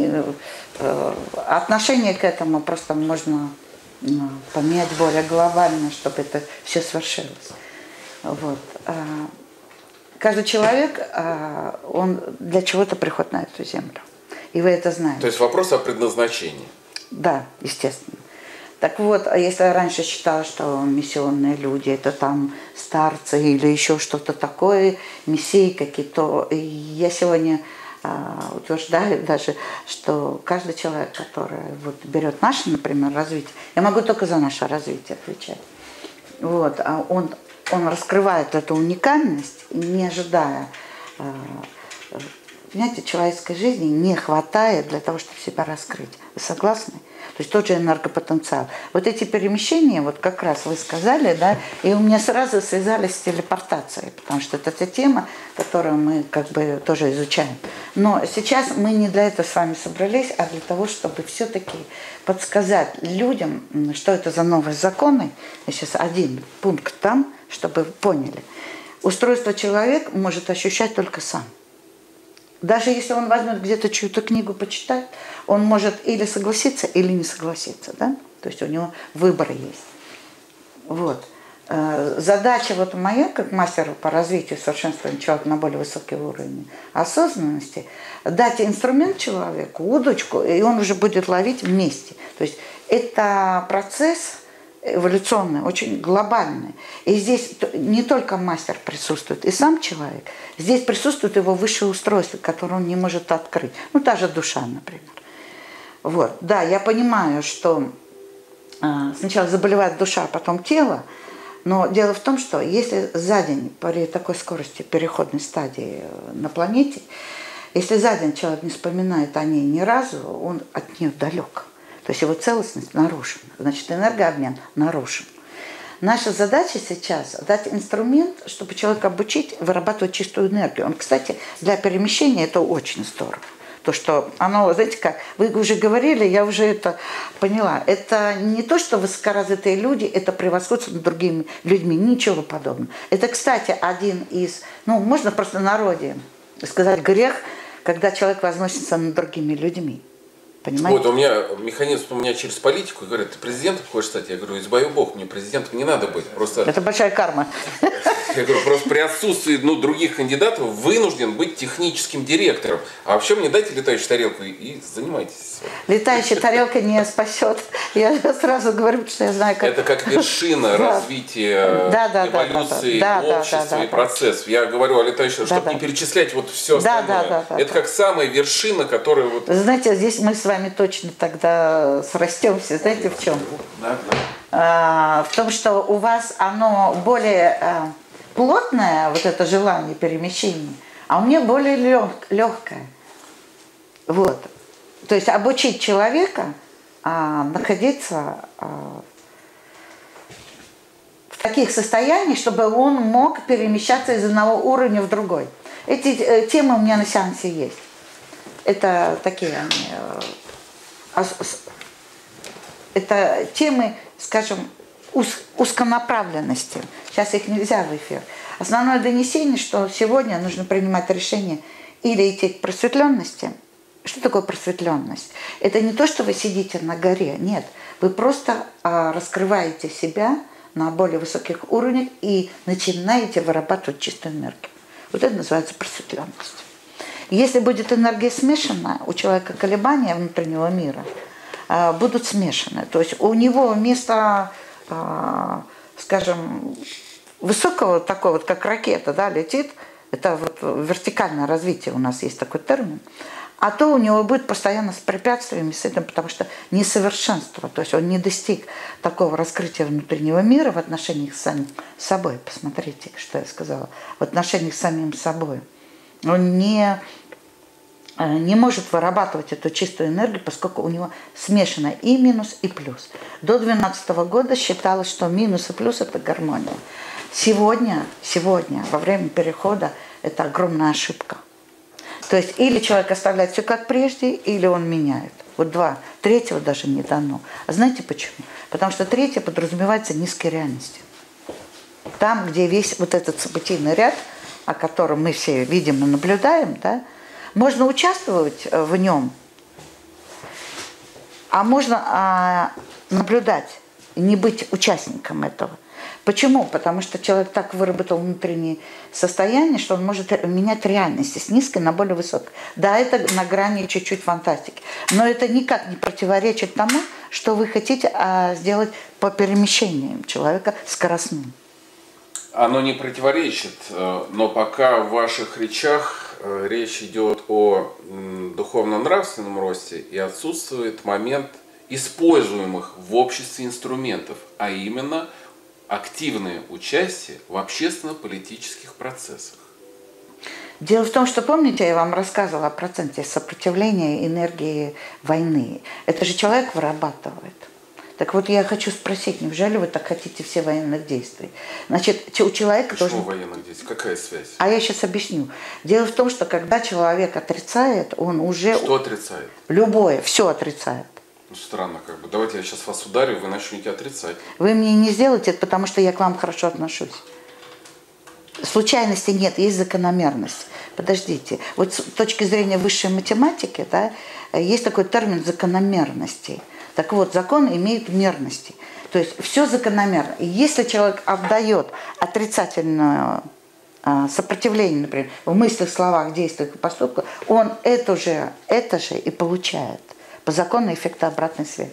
отношение к этому просто можно поменять более глобально, чтобы это все свершилось. Вот. Каждый человек, он для чего-то приходит на эту землю. И вы это знаете. То есть вопрос о предназначении. Да, естественно. Так вот, если я раньше считала, что миссионные люди это там старцы или еще что-то такое, мессии какие-то, я сегодня утверждаю даже, что каждый человек, который вот берет наше, например, развитие, я могу только за наше развитие отвечать, вот, а он раскрывает эту уникальность, не ожидая, понимаете, человеческой жизни не хватает для того, чтобы себя раскрыть. Вы согласны? То есть тот же энергопотенциал. Вот эти перемещения, вот как раз вы сказали, да, и у меня сразу связались с телепортацией, потому что это та тема, которую мы как бы тоже изучаем. Но сейчас мы не для этого с вами собрались, а для того, чтобы все-таки подсказать людям, что это за новые законы. Я сейчас один пункт там, чтобы вы поняли. Устройство человек может ощущать только сам. Даже если он возьмет где-то чью-то книгу, почитает, он может или согласиться, или не согласиться. Да? То есть у него выбор есть. Вот. Задача вот моя, как мастера по развитию совершенствования человека на более высокий уровень осознанности, дать инструмент человеку, удочку, и он уже будет ловить вместе. То есть это процесс эволюционный, очень глобальный. И здесь не только мастер присутствует, и сам человек. Здесь присутствует его высшее устройство, которое он не может открыть. Ну, та же душа, например. Вот. Да, я понимаю, что сначала заболевает душа, а потом тело. Но дело в том, что если за день при такой скорости переходной стадии на планете, если за день человек не вспоминает о ней ни разу, он от нее далек. То есть его целостность нарушена. Значит, энергообмен нарушен. Наша задача сейчас дать инструмент, чтобы человека обучить вырабатывать чистую энергию. Он, кстати, для перемещения это очень здорово. То, что оно, знаете как, вы уже говорили, я уже это поняла. Это не то, что высокоразвитые люди, это превосходство над другими людьми, ничего подобного. Это, кстати, один из, можно просто в народе сказать грех, когда человек возносится над другими людьми. Понимаете? Вот у меня механизм через политику, говорят, ты президентом хочешь стать? Я говорю, избави Бог, мне президентом не надо быть. Просто... Это большая карма. Я говорю, просто при отсутствии других кандидатов вынужден быть техническим директором. А вообще мне дайте летающую тарелку и занимайтесь. Летающая тарелка не спасет. Я сразу говорю, что я знаю, как... Это как вершина развития эволюции общества и процессов. Я говорю о летающей, чтобы не перечислять вот все остальное. Это как самая вершина, которая... Знаете, здесь мы с вами точно тогда срастемся. Знаете, в чем? В том, что у вас оно более плотное, вот это желание перемещения, а у меня более легкое. Вот. То есть обучить человека находиться в таких состояниях, чтобы он мог перемещаться из одного уровня в другой. Эти темы у меня на сеансе есть. Это такие это темы, скажем, узконаправленности. Сейчас их нельзя в эфир. Основное донесение, что сегодня нужно принимать решение или идти к просветленности. Что такое просветленность? Это не то, что вы сидите на горе. Нет. Вы просто раскрываете себя на более высоких уровнях и начинаете вырабатывать чистую энергию. Вот это называется просветленность. Если будет энергия смешана, у человека колебания внутреннего мира будут смешаны. То есть у него вместо, скажем, высокого такого, вот как ракета, летит, это вот вертикальное развитие у нас есть такой термин, а то у него будет постоянно с препятствиями с этим, потому что несовершенство, то есть он не достиг такого раскрытия внутреннего мира в отношениях с самим собой. Посмотрите, что я сказала. В отношениях с самим собой. Он не может вырабатывать эту чистую энергию, поскольку у него смешано и минус, и плюс. До 2012 года считалось, что минус и плюс – это гармония. Сегодня, во время перехода, это огромная ошибка. То есть или человек оставляет все как прежде, или он меняет. Вот два. Третьего даже не дано. А знаете почему? Потому что третье подразумевается низкой реальности. Там, где весь вот этот событийный ряд, о котором мы все видим и наблюдаем, можно участвовать в нем, а можно наблюдать, не быть участником этого. Почему? Потому что человек так выработал внутреннее состояние, что он может менять реальность с низкой на более высокой. Да, это на грани чуть-чуть фантастики. Но это никак не противоречит тому, что вы хотите сделать по перемещениям человека скоростным. Оно не противоречит, но пока в ваших речах речь идет о духовно-нравственном росте и отсутствует момент используемых в обществе инструментов, а именно активное участие в общественно-политических процессах. Дело в том, что, помните, я вам рассказывала о проценте сопротивления энергии войны. Это же человек вырабатывает. Так вот, я хочу спросить, неужели вы так хотите все военных действий? Значит, у человека Почему должен... военных действий? Какая связь? А я сейчас объясню. Дело в том, что когда человек отрицает, он уже... Что отрицает? Любое, все отрицает. Странно, Давайте я сейчас вас ударю, вы начнете отрицать. Вы мне не сделаете это, потому что я к вам хорошо отношусь. Случайности нет, есть закономерность. Подождите. Вот с точки зрения высшей математики, есть такой термин закономерностей. Так вот, закон имеет мерности. То есть все закономерно. И если человек отдает отрицательное сопротивление, например, в мыслях, словах, действиях и поступках, он это же и получает по закону эффекта обратной связи.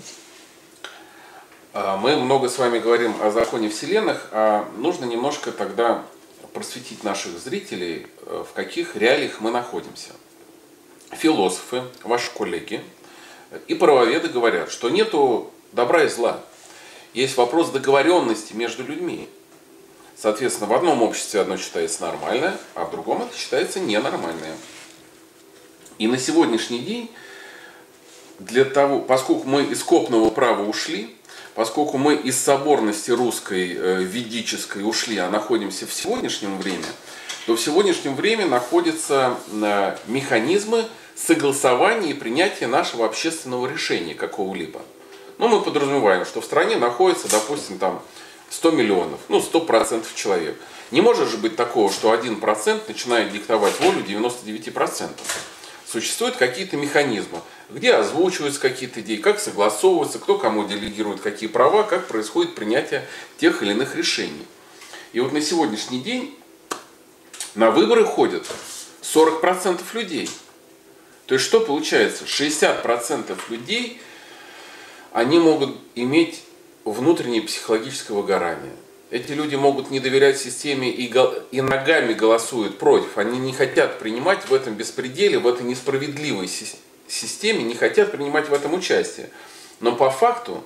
Мы много с вами говорим о законе вселенных, а нужно немножко тогда просветить наших зрителей, в каких реалиях мы находимся. Философы, ваши коллеги и правоведы говорят, что нету добра и зла. Есть вопрос договоренности между людьми. Соответственно, в одном обществе одно считается нормальное, а в другом это считается ненормальное. И на сегодняшний день, поскольку мы из копного права ушли, поскольку мы из соборности русской, ведической ушли, а находимся в сегодняшнем времени, то в сегодняшнем времени находятся механизмы согласования и принятия нашего общественного решения какого-либо. Ну, мы подразумеваем, что в стране находится, допустим, там 100 миллионов, 100% человек. Не может же быть такого, что 1% начинает диктовать волю 99%. Существуют какие-то механизмы, где озвучиваются какие-то идеи, как согласовываются, кто кому делегирует какие права, как происходит принятие тех или иных решений. И вот на сегодняшний день на выборы ходят 40% людей. То есть что получается? 60% людей, они могут иметь внутреннее психологическое выгорание. Эти люди могут не доверять системе и ногами голосуют против. Они не хотят принимать в этом беспределе, в этой несправедливой системе, не хотят принимать в этом участие. Но по факту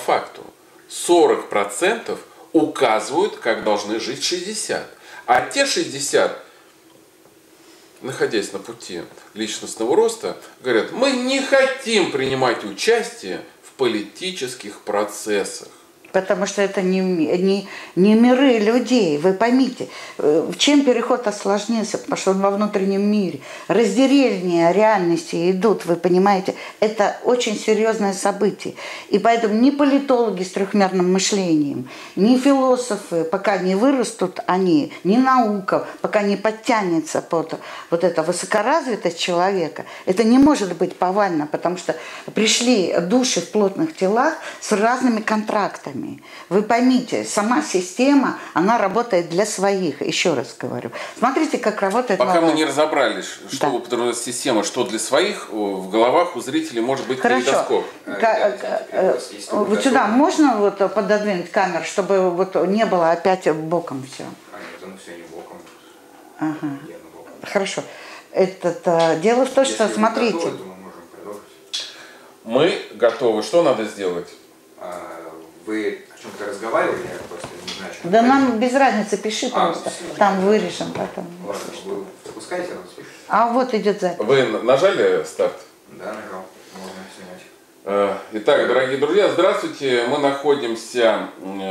40% указывают, как должны жить 60%. А те 60%, находясь на пути личностного роста, говорят, мы не хотим принимать участие в политических процессах. Потому что это не миры людей, вы поймите. Чем переход осложнился? Потому что он во внутреннем мире. Разделения реальности идут, вы понимаете. Это очень серьезное событие. И поэтому ни политологи с трехмерным мышлением, ни философы, пока не вырастут они, ни наука, пока не подтянется под вот эта высокоразвитость человека, это не может быть повально, потому что пришли души в плотных телах с разными контрактами. Вы поймите, сама система, она работает для своих, еще раз говорю. Смотрите, как работает... Пока мы не разобрались, что вы подразумеваете система, что для своих, в головах у зрителей может быть калейдоскоп. Вот сюда можно вот пододвинуть камеру, чтобы вот не было опять боком все? Ну все не боком. Ага. Хорошо. Дело в том, что, смотрите... Готовы, то мы можем продолжить. Мы готовы. Что надо сделать? Вы о чем-то разговаривали, я просто не знаю, о чем. Да нам без разницы, пиши просто. Там вырежем потом. Ладно, вы запускаете, а спишите? А вот идет запись. Вы нажали старт? Да, нажал. Можно снимать. Итак, дорогие друзья, здравствуйте. Мы находимся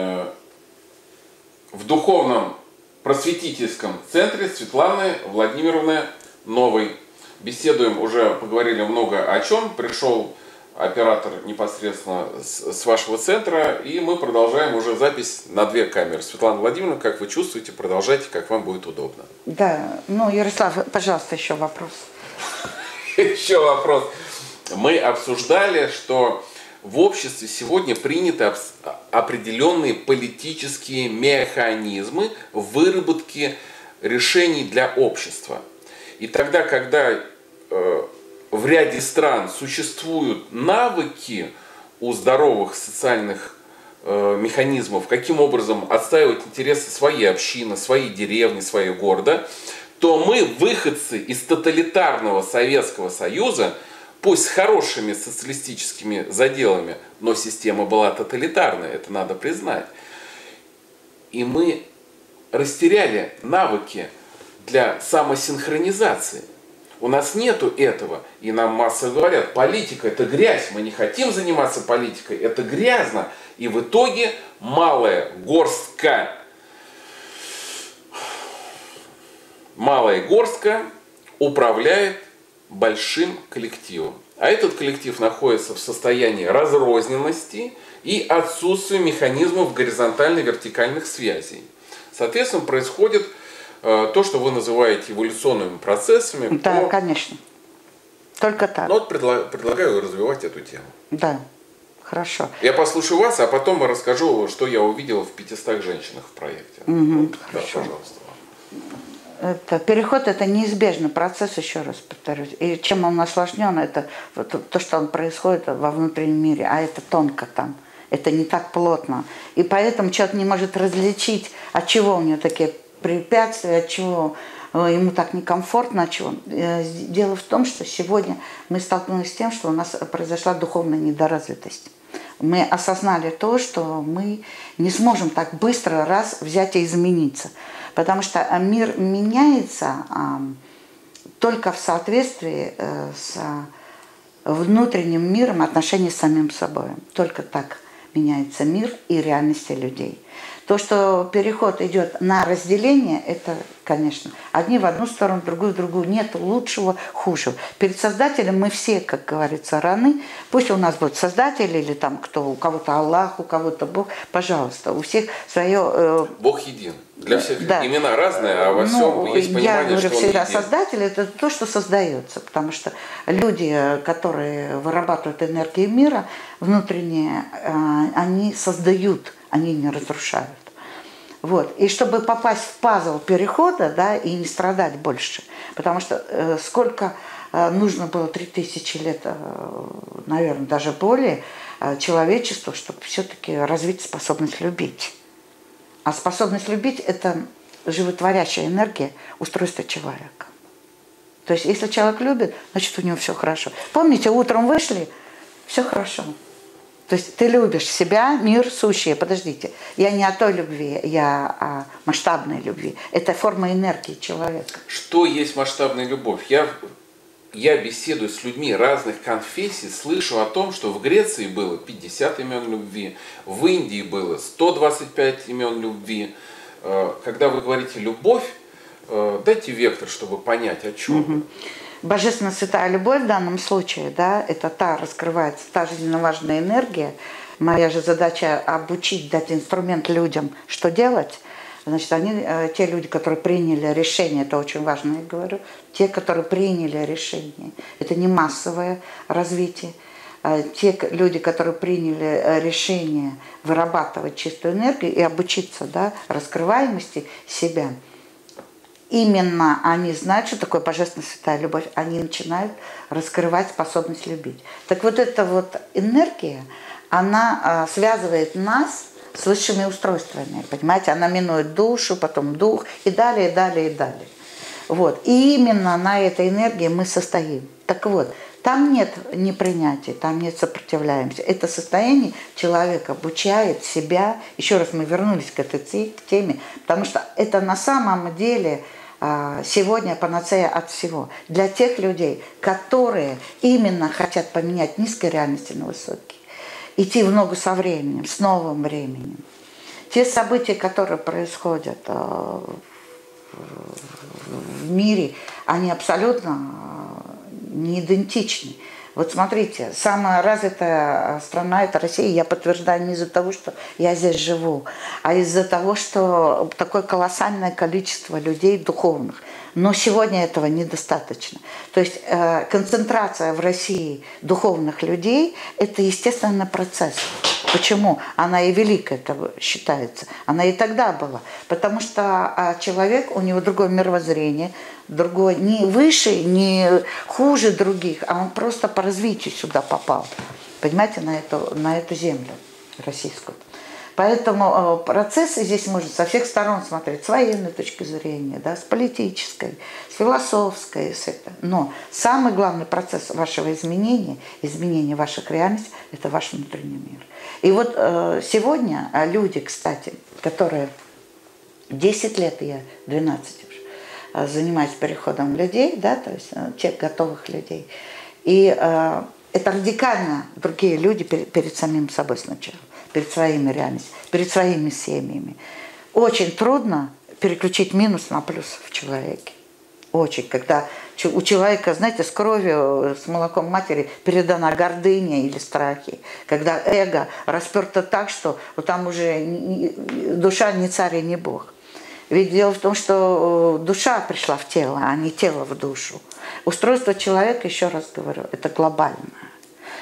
в духовном просветительском центре Светланы Владимировны Новой. Беседуем, уже поговорили много о чем. Пришел оператор непосредственно с вашего центра, и мы продолжаем уже запись на 2 камеры. Светлана Владимировна, как вы чувствуете, продолжайте, как вам будет удобно. Да, Ярослав, пожалуйста, еще вопрос. Еще вопрос. Мы обсуждали, что в обществе сегодня приняты определенные политические механизмы выработки решений для общества. И тогда, когда в ряде стран существуют навыки у здоровых социальных механизмов, каким образом отстаивать интересы своей общины, своей деревни, своего города, то мы, выходцы из тоталитарного Советского Союза, пусть с хорошими социалистическими заделами, но система была тоталитарная, это надо признать. И мы растеряли навыки для самосинхронизации. У нас нету этого, и нам масса говорят, политика это грязь, мы не хотим заниматься политикой, это грязно. И в итоге малая горстка управляет большим коллективом. А этот коллектив находится в состоянии разрозненности и отсутствия механизмов горизонтально-вертикальных связей. Соответственно, происходит то, что вы называете эволюционными процессами. Конечно. Только так. Но вот предлагаю развивать эту тему. Да. Хорошо. Я послушаю вас, а потом расскажу, что я увидел в 500 женщинах в проекте. Вот. Хорошо. Да, пожалуйста. Переход – это неизбежный процесс, еще раз повторюсь. И чем он осложнен, это то, что он происходит во внутреннем мире, а это тонко там, это не так плотно. И поэтому человек не может различить, от чего у него такие препятствия, от чего ему так некомфортно, от чего. Дело в том, что сегодня мы столкнулись с тем, что у нас произошла духовная недоразвитость. Мы осознали то, что мы не сможем так быстро раз взять и измениться. Потому что мир меняется только в соответствии с внутренним миром, отношений с самим собой. Только так меняется мир и реальности людей. То, что переход идет на разделение, это, конечно, одни в одну сторону, другую в другую. Нет лучшего, худшего. Перед Создателем мы все, как говорится, равны. Пусть у нас будет Создатель или там кто, у кого-то Аллах, у кого-то Бог. Пожалуйста, у всех свое... Бог един. Для всех имена разные, а во всем есть понимание, я говорю, что он всегда един. Создатель – это то, что создается. Потому что люди, которые вырабатывают энергию мира внутренние, они создают, они не разрушают. Вот. И чтобы попасть в пазл перехода, да, и не страдать больше. Потому что сколько нужно было 3000 лет, наверное, даже более, человечеству, чтобы все-таки развить способность любить. А способность любить – это животворящая энергия устройства человека. То есть, если человек любит, значит, у него все хорошо. Помните, утром вышли, все хорошо. То есть ты любишь себя, мир сущий. Подождите, я не о той любви, я о масштабной любви. Это форма энергии человека. Что есть масштабная любовь? Я беседую с людьми разных конфессий, слышу о том, что в Греции было 50 имен любви, в Индии было 125 имен любви. Когда вы говорите «любовь», дайте вектор, чтобы понять, о чем. Божественно святая любовь в данном случае, да, это раскрывается та жизненно важная энергия. Моя же задача обучить, дать инструмент людям, что делать. Значит, те люди, которые приняли решение, это очень важно, я говорю, те, которые приняли решение, это не массовое развитие. Те люди, которые приняли решение вырабатывать чистую энергию и обучиться, да, раскрываемости себя, именно они знают, что такое божественная святая любовь, они начинают раскрывать способность любить. Так вот эта вот энергия, она связывает нас с высшими устройствами, понимаете, она минует душу, потом дух и далее, и далее, и далее. Вот. И именно на этой энергии мы состоим. Так вот, там нет непринятия, там нет сопротивляемости. Это состояние человек обучает себя. Еще раз мы вернулись к этой теме, потому что это на самом деле сегодня панацея от всего. Для тех людей, которые именно хотят поменять низкие реальности на высокие, идти в ногу со временем, с новым временем. Те события, которые происходят в мире, они абсолютно не идентичны. Вот смотрите, самая развитая страна – это Россия. Я подтверждаю не из-за того, что я здесь живу, а из-за того, что такое колоссальное количество людей духовных. Но сегодня этого недостаточно. То есть концентрация в России духовных людей – это естественный процесс. Почему? Она и великая это считается. Она и тогда была. Потому что человек, у него другое мировоззрение, другой, не выше, не хуже других, а он просто по развитию сюда попал. Понимаете, на эту землю российскую. Поэтому процессы здесь можно со всех сторон смотреть, с военной точки зрения, да, с политической, с философской. Но самый главный процесс вашего изменения ваших реальностей – это ваш внутренний мир. И вот сегодня люди, кстати, которые 10 лет, я 12 уже, занимаюсь переходом людей, да, то есть тех готовых людей. И это радикально другие люди перед самим собой сначала, перед своими реальностями, перед своими семьями. Очень трудно переключить минус на плюс в человеке. Очень. Когда у человека, знаете, с кровью, с молоком матери передана гордыня или страхи. Когда эго расперто так, что там уже душа не царь и не бог. Ведь дело в том, что душа пришла в тело, а не тело в душу. Устройство человека, еще раз говорю, это глобальное.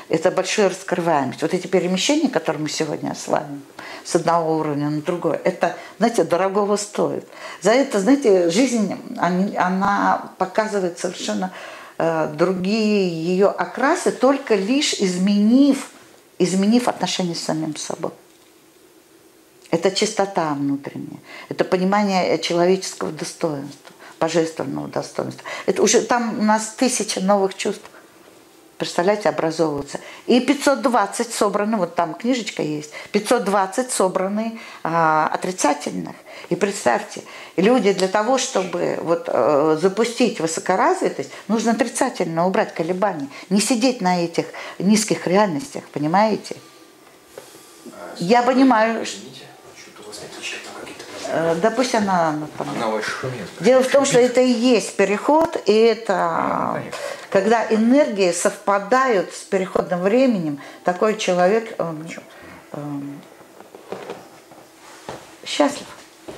это большая раскрываемость. Вот эти перемещения, которые мы сегодня осваиваем с одного уровня на другой, это, знаете, дорогого стоит. За это, знаете, жизнь, она показывает совершенно другие ее окрасы, только лишь изменив отношения с самим собой. Это чистота внутренняя, это понимание человеческого достоинства, божественного достоинства. Это уже там у нас 1000 новых чувств, представляете, образовываются. И 520 собраны, вот там книжечка есть, 520 собраны отрицательных. И представьте, люди для того, чтобы вот, запустить высокоразвитость, нужно отрицательно убрать колебания, не сидеть на этих низких реальностях, понимаете? Я понимаю. Да пусть она там. Дело в том, что это и есть переход, и это когда энергии совпадают с переходным временем, такой человек счастлив.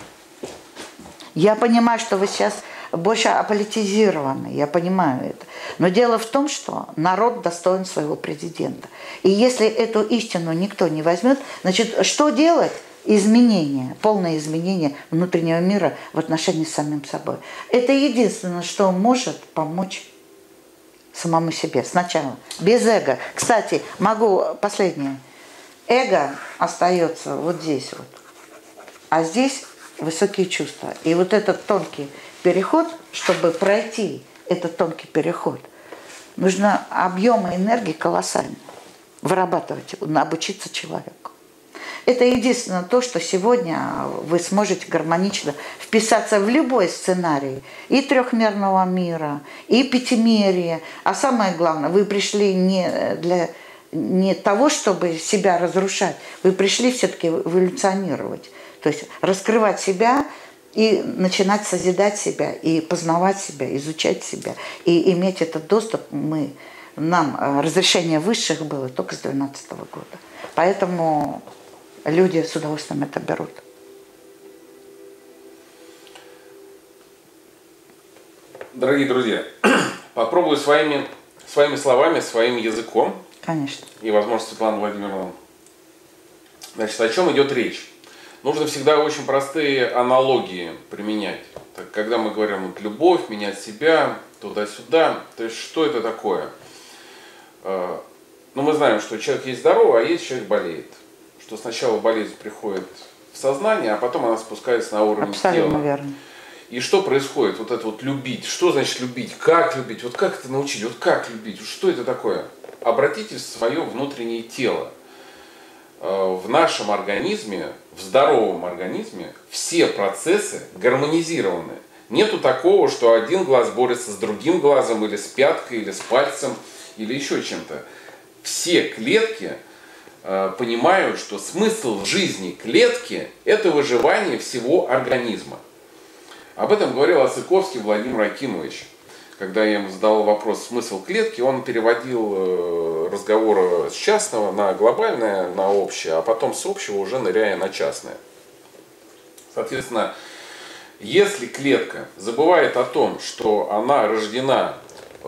Я понимаю, что вы сейчас больше аполитизированы, я понимаю это. Но дело в том, что народ достоин своего президента. И если эту истину никто не возьмет, значит, что делать? Изменение, полное изменение внутреннего мира в отношении с самим собой. Это единственное, что может помочь самому себе сначала, без эго. Кстати, могу последнее. Эго остается вот здесь вот, а здесь высокие чувства. И вот этот тонкий переход, чтобы пройти этот тонкий переход, нужно объемы энергии колоссальные вырабатывать, обучиться человеку. Это единственное то, что сегодня вы сможете гармонично вписаться в любой сценарий и трехмерного мира, и пятимерия. А самое главное, вы пришли не для того, чтобы себя разрушать, вы пришли все-таки эволюционировать. То есть раскрывать себя и начинать созидать себя, и познавать себя, изучать себя, и иметь этот доступ. Нам разрешение высших было только с 2012 года. Поэтому люди с удовольствием это берут. Дорогие друзья, попробую своими словами, своим языком. Конечно. И, возможно, Светлана Владимировна. Значит, о чем идет речь? Нужно всегда очень простые аналогии применять. Так, когда мы говорим вот, любовь, менять себя, туда-сюда, то есть что это такое? Мы знаем, что человек есть здоровый, а есть человек болеет. Что сначала болезнь приходит в сознание, а потом она спускается на уровень абсолютно тела. Верно. И что происходит? Вот это вот любить. Что значит любить? Как любить? Вот как это научить? Вот как любить? Что это такое? Обратитесь в свое внутреннее тело. В нашем организме, в здоровом организме, все процессы гармонизированы. Нету такого, что один глаз борется с другим глазом, или с пяткой, или с пальцем, или еще чем-то. Все клетки понимают, что смысл жизни клетки – это выживание всего организма. Об этом говорил Осыковский Владимир Акимович. Когда я ему задал вопрос «смысл клетки», он переводил разговор с частного на глобальное, на общее, а потом с общего уже ныряя на частное. Соответственно, если клетка забывает о том, что она рождена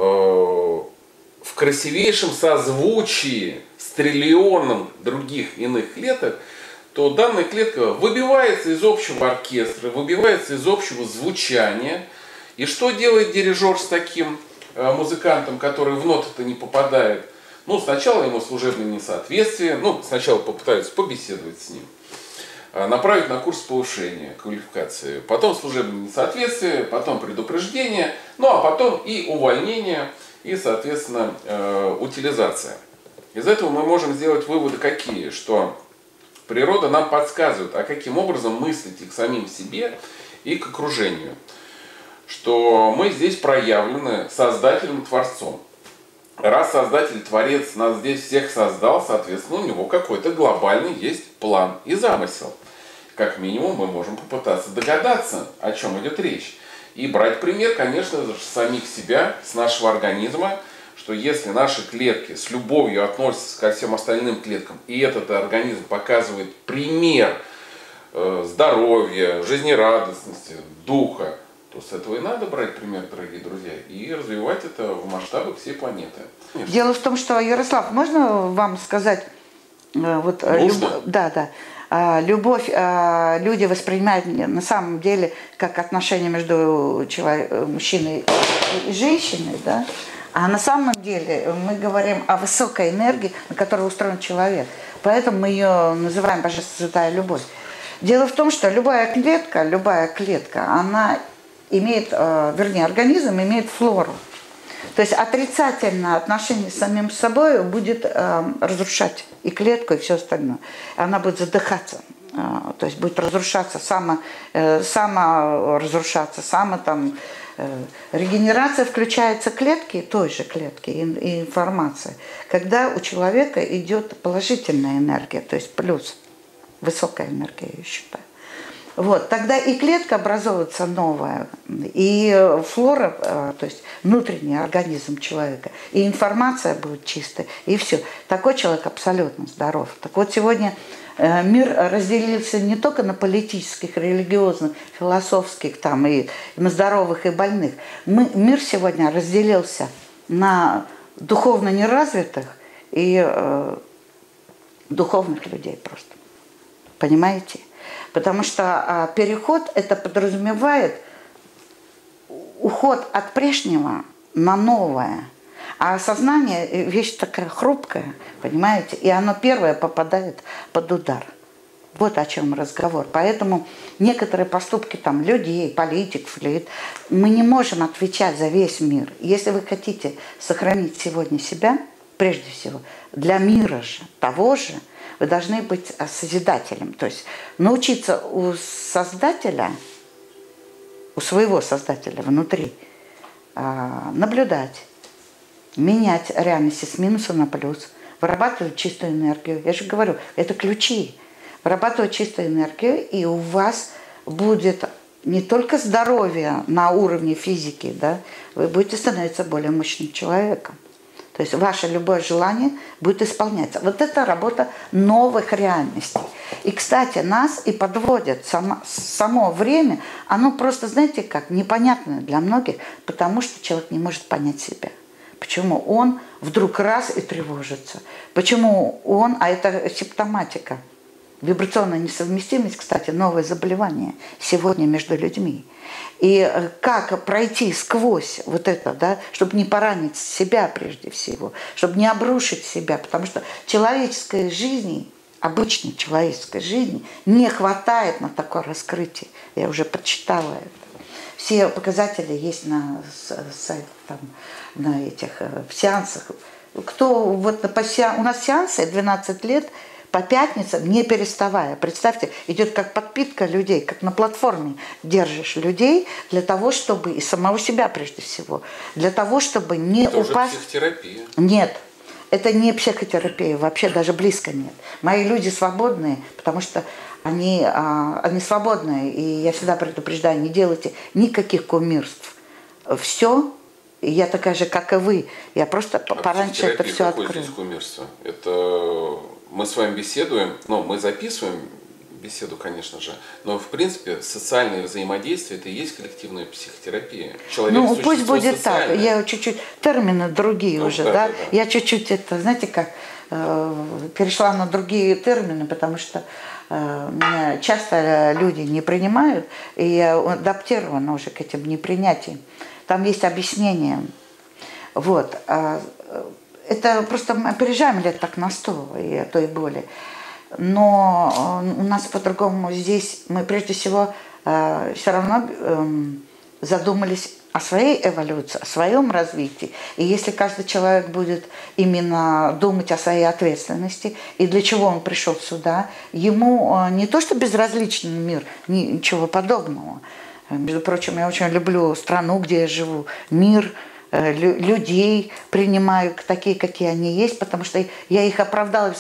в красивейшем созвучии с триллионом других иных клеток, то данная клетка выбивается из общего оркестра, выбивается из общего звучания. И что делает дирижер с таким музыкантом, который в ноты-то не попадает? Сначала ему служебное несоответствие, сначала попытаются побеседовать с ним, направить на курс повышения квалификации, потом служебное несоответствие, потом предупреждение, а потом и увольнение, и, соответственно, утилизация. Из этого мы можем сделать выводы какие? Что природа нам подсказывает, а каким образом мыслить и к самим себе, и к окружению. Что мы здесь проявлены Создателем, Творцом. Раз Создатель, Творец нас здесь всех создал, соответственно, у него какой-то глобальный есть план и замысел. Как минимум мы можем попытаться догадаться, о чем идет речь. И брать пример, конечно же, с самих себя, с нашего организма, что если наши клетки с любовью относятся ко всем остальным клеткам, и этот организм показывает пример здоровья, жизнерадостности, духа, то с этого и надо брать пример, дорогие друзья, и развивать это в масштабах всей планеты. Конечно. Дело в том, что, Ярослав, можно вам сказать, вот, любовь люди воспринимают на самом деле как отношение между мужчиной и женщиной, да? А на самом деле мы говорим о высокой энергии, на которой устроен человек. Поэтому мы ее называем божественная святая любовь. Дело в том, что любая клетка, она имеет, организм имеет флору. То есть отрицательное отношение с самим собой будет разрушать и клетку, и все остальное. Она будет задыхаться, то есть будет разрушаться, саморазрушаться, регенерация включается клетки, той же клетки и информация, когда у человека идет положительная энергия, то есть плюс, высокая энергия, я считаю. Вот, тогда и клетка образуется новая, и флора, то есть внутренний организм человека, и информация будет чистая, и все. Такой человек абсолютно здоров. Так вот, сегодня мир разделился не только на политических, религиозных, философских, и на здоровых, и больных. Мир сегодня разделился на духовно неразвитых и духовных людей просто. Понимаете? Потому что переход это подразумевает уход от прежнего на новое. А сознание вещь такая хрупкая, понимаете, и оно первое попадает под удар. Вот о чем разговор. Поэтому некоторые поступки людей, политиков, мы не можем отвечать за весь мир. Если вы хотите сохранить сегодня себя, прежде всего, для мира же, того же, вы должны быть созидателем. То есть научиться у Создателя, у своего Создателя внутри, наблюдать, менять реальности с минуса на плюс, вырабатывать чистую энергию. Я же говорю, это ключи. Вырабатывать чистую энергию, и у вас будет не только здоровье на уровне физики, да, вы будете становиться более мощным человеком. То есть ваше любое желание будет исполняться. Вот это работа новых реальностей. И, кстати, нас и подводит само время, оно просто, знаете как, непонятное для многих, потому что человек не может понять себя. Почему он вдруг раз и тревожится? Почему он, а это симптоматика, вибрационная несовместимость, кстати, новое заболевание сегодня между людьми. И как пройти сквозь вот это, да, чтобы не поранить себя прежде всего, чтобы не обрушить себя, потому что человеческой жизни, обычной человеческой жизни не хватает на такое раскрытие. Я уже прочитала это. Все показатели есть на сайтах, на этих в сеансах. Кто вот у нас сеансы 12 лет по пятницам, не переставая. Представьте, идет как подпитка людей, как на платформе держишь людей для того, чтобы, и самого себя прежде всего, для того, чтобы не это упасть. Это уже психотерапия. Нет, это не психотерапия, вообще даже близко нет. Мои люди свободные, потому что они свободные, и я всегда предупреждаю, не делайте никаких кумирств. Все. Я такая же, как и вы. Я просто пораньше это все открыла. Какое здесь кумирство? Это мы с вами беседуем, мы записываем беседу, конечно же, но в принципе социальное взаимодействие это и есть коллективная психотерапия. Человек пусть будет социальное. так. Я чуть-чуть термины другие уже, да. Я чуть-чуть это, знаете как, перешла на другие термины, потому что меня часто люди не принимают, и я адаптирована уже к этим непринятиям. Там есть объяснение. Вот. Это просто мы опережаем лет так на 100, и то и более. Но у нас по-другому здесь мы прежде всего все равно задумались о своей эволюции, о своем развитии. И если каждый человек будет именно думать о своей ответственности и для чего он пришел сюда, ему не то что безразличен мир, ничего подобного. Между прочим, я очень люблю страну, где я живу, мир, людей принимаю такие, какие они есть, потому что я их оправдала,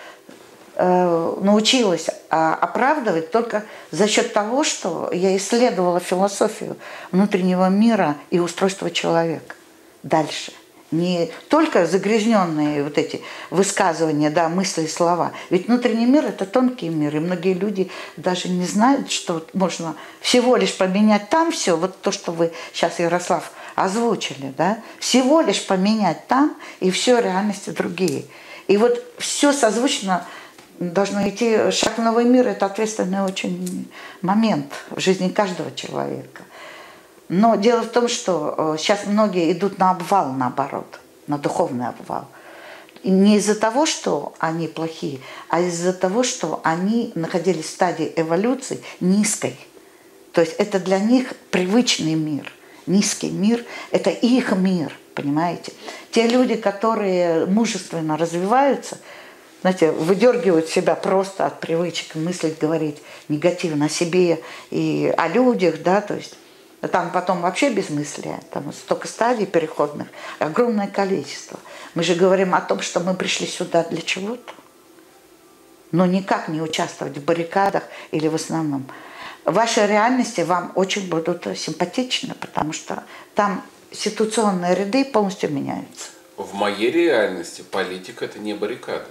научилась оправдывать только за счет того, что я исследовала философию внутреннего мира и устройства человека дальше. Не только загрязненные вот эти высказывания, да, мысли и слова. Ведь внутренний мир – это тонкий мир, и многие люди даже не знают, что можно всего лишь поменять там все, вот то, что вы сейчас, Ярослав, озвучили, да, всего лишь поменять там, и все реальности другие. И вот все созвучно должно идти. Шаг в новый мир – это ответственный очень момент в жизни каждого человека. Но дело в том, что сейчас многие идут на обвал, наоборот, на духовный обвал. И не из-за того, что они плохие, а из-за того, что они находились в стадии эволюции низкой. То есть это для них привычный мир. Низкий мир – это их мир, понимаете? Те люди, которые мужественно развиваются, знаете, выдергивают себя просто от привычек мыслить, говорить негативно о себе и о людях, да, то есть там потом вообще безмыслие, там столько стадий переходных, огромное количество. Мы же говорим о том, что мы пришли сюда для чего-то, но никак не участвовать в баррикадах или в основном. Ваши реальности вам очень будут симпатичны, потому что там ситуационные ряды полностью меняются. В моей реальности политика – это не баррикада.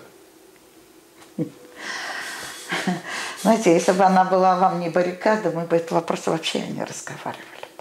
Знаете, если бы она была вам не баррикада, мы бы этот вопрос вообще не разговаривали.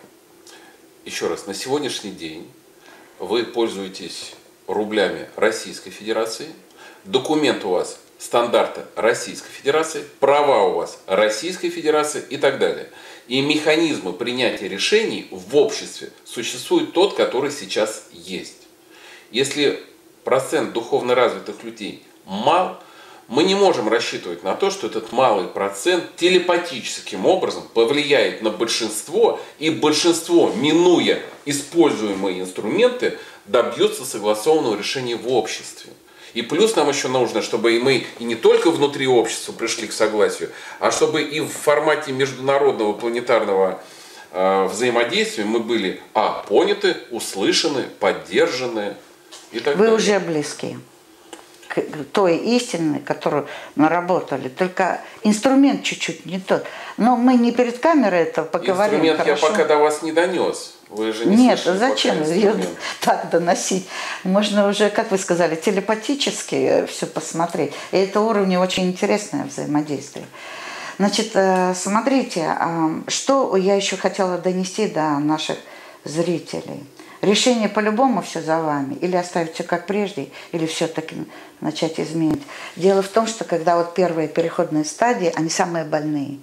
Еще раз, на сегодняшний день вы пользуетесь рублями Российской Федерации, документ у вас стандарта Российской Федерации, права у вас Российской Федерации и так далее. И механизмы принятия решений в обществе существует тот, который сейчас есть. Если процент духовно развитых людей мал, мы не можем рассчитывать на то, что этот малый процент телепатическим образом повлияет на большинство, и большинство, минуя используемые инструменты, добьется согласованного решения в обществе. И плюс нам еще нужно, чтобы и мы и не только внутри общества пришли к согласию, а чтобы и в формате международного планетарного взаимодействия мы были поняты, услышаны, поддержаны и так далее. Вы уже близки к той истине, которую наработали. Только инструмент чуть-чуть не тот. Но мы не перед камерой это поговорим. Инструмент хорошо? Я пока до вас не донес. Вы же не Нет, слышали зачем пока ее инструмент. так доносить? Можно уже, как вы сказали, телепатически все посмотреть. И это уровень очень интересное взаимодействие. Значит, смотрите, что я еще хотела донести до наших зрителей. Решение по-любому все за вами. Или оставить все как прежде, или все-таки начать изменить. Дело в том, что когда вот первые переходные стадии, они самые больные.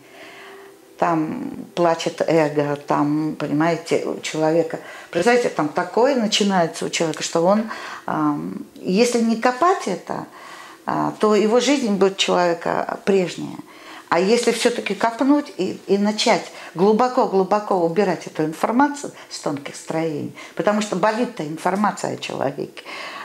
Там плачет эго, там, понимаете, у человека... Представляете, там такое начинается у человека, что он, если не копать это, то его жизнь будет человека прежняя. А если все-таки копнуть и начать глубоко-глубоко убирать эту информацию с тонких строений, потому что болит-то информация о человеке,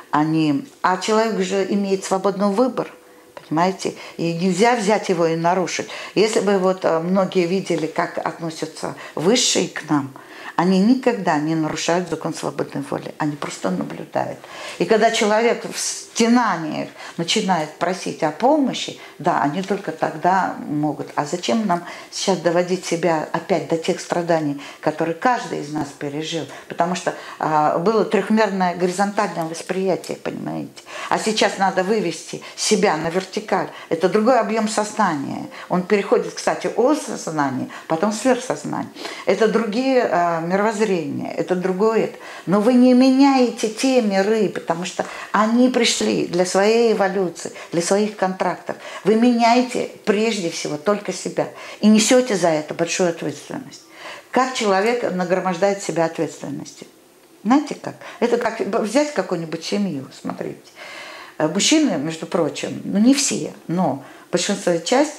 а человек же имеет свободный выбор, понимаете, и нельзя взять его и нарушить. Если бы вот многие видели, как относятся высшие к нам, они никогда не нарушают закон свободной воли, они просто наблюдают. И когда человек в стенаниях начинает просить о помощи, да, они только тогда могут. А зачем нам сейчас доводить себя опять до тех страданий, которые каждый из нас пережил? Потому что было трехмерное горизонтальное восприятие, понимаете? А сейчас надо вывести себя на вертикаль. Это другой объем сознания. Он переходит, кстати, от сознания, потом в сверхсознание. Это другие мировоззрения, это другое. Но вы не меняете те миры, потому что они пришли для своей эволюции, для своих контрактов. Вы меняете прежде всего только себя и несете за это большую ответственность. Как человек нагромождает себя ответственностью? Знаете как? Это как взять какую-нибудь семью, смотрите. Мужчины, между прочим, не все, но большинство часть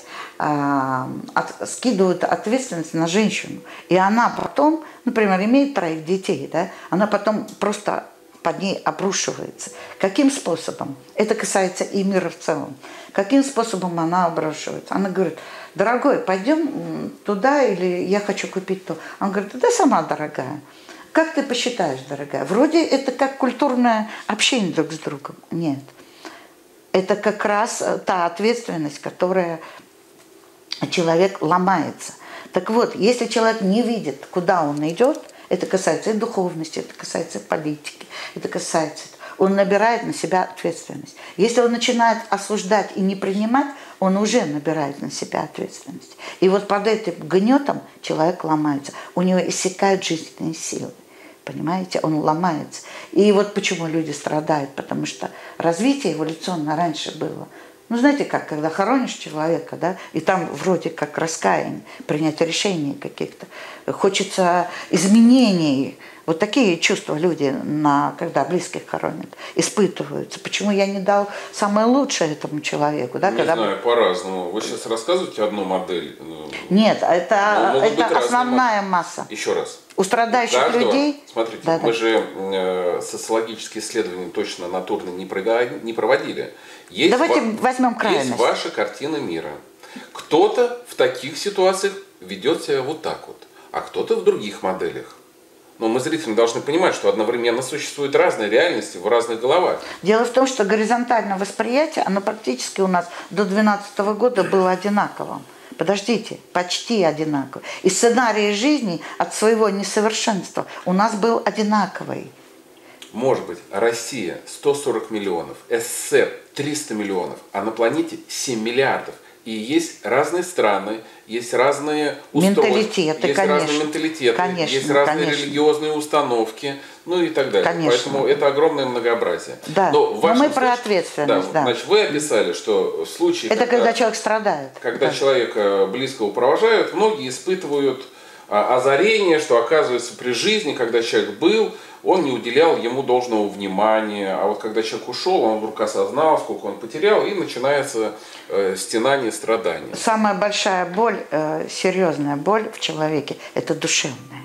скидывают ответственность на женщину. И она потом, например, имеет 3 детей, да, она потом просто под ней обрушивается. Каким способом? Это касается и мира в целом. Каким способом она обрушивается? Она говорит: дорогой, пойдем туда, или я хочу купить то. Он говорит: да сама, дорогая. Как ты посчитаешь, дорогая? Вроде это как культурное общение друг с другом. Нет. Это как раз та ответственность, которая человек ломается. Так вот, если человек не видит, куда он идет, Это касается и духовности, это касается политики, это касается... Он набирает на себя ответственность. Если он начинает осуждать и не принимать, он уже набирает на себя ответственность. И вот под этим гнетом человек ломается. У него иссякают жизненные силы. Понимаете, он ломается. И вот почему люди страдают, потому что развитие эволюционно раньше было. Ну, знаете как, когда хоронишь человека, да, и там вроде как раскаяние, принять решение каких-то, хочется изменений. Вот такие чувства люди, когда близких хоронят, испытываются. Почему я не дал самое лучшее этому человеку? Да, не знаю, по-разному. Вы сейчас рассказываете одну модель? Нет, это основная масса. Еще раз. У страдающих людей... Смотрите, да, мы же социологические исследования точно натурно не проводили. Давайте возьмем крайность. Есть ваша картина мира. Кто-то в таких ситуациях ведет себя вот так вот, а кто-то в других моделях. Но мы зрители должны понимать, что одновременно существуют разные реальности в разных головах. Дело в том, что горизонтальное восприятие, оно практически у нас до 2012 года было одинаковым. Подождите, почти одинаково. И сценарий жизни от своего несовершенства у нас был одинаковый. Может быть, Россия 140 миллионов, СССР 300 миллионов, а на планете 7 миллиардов. И есть разные страны, есть разные менталитеты, есть конечно, разные менталитеты, конечно, есть разные конечно. религиозные установки, ну и так далее. Конечно. Поэтому это огромное многообразие. Да, но мы про ответственность. Да. Значит, вы описали, что в случае... Это когда человек страдает. Когда человека близкого провожают, многие испытывают озарение, что оказывается при жизни, когда человек был, он не уделял ему должного внимания, а вот когда человек ушел, он вдруг осознал, сколько он потерял, и начинается стенание, страдания. Самая большая боль, серьезная боль в человеке – это душевная.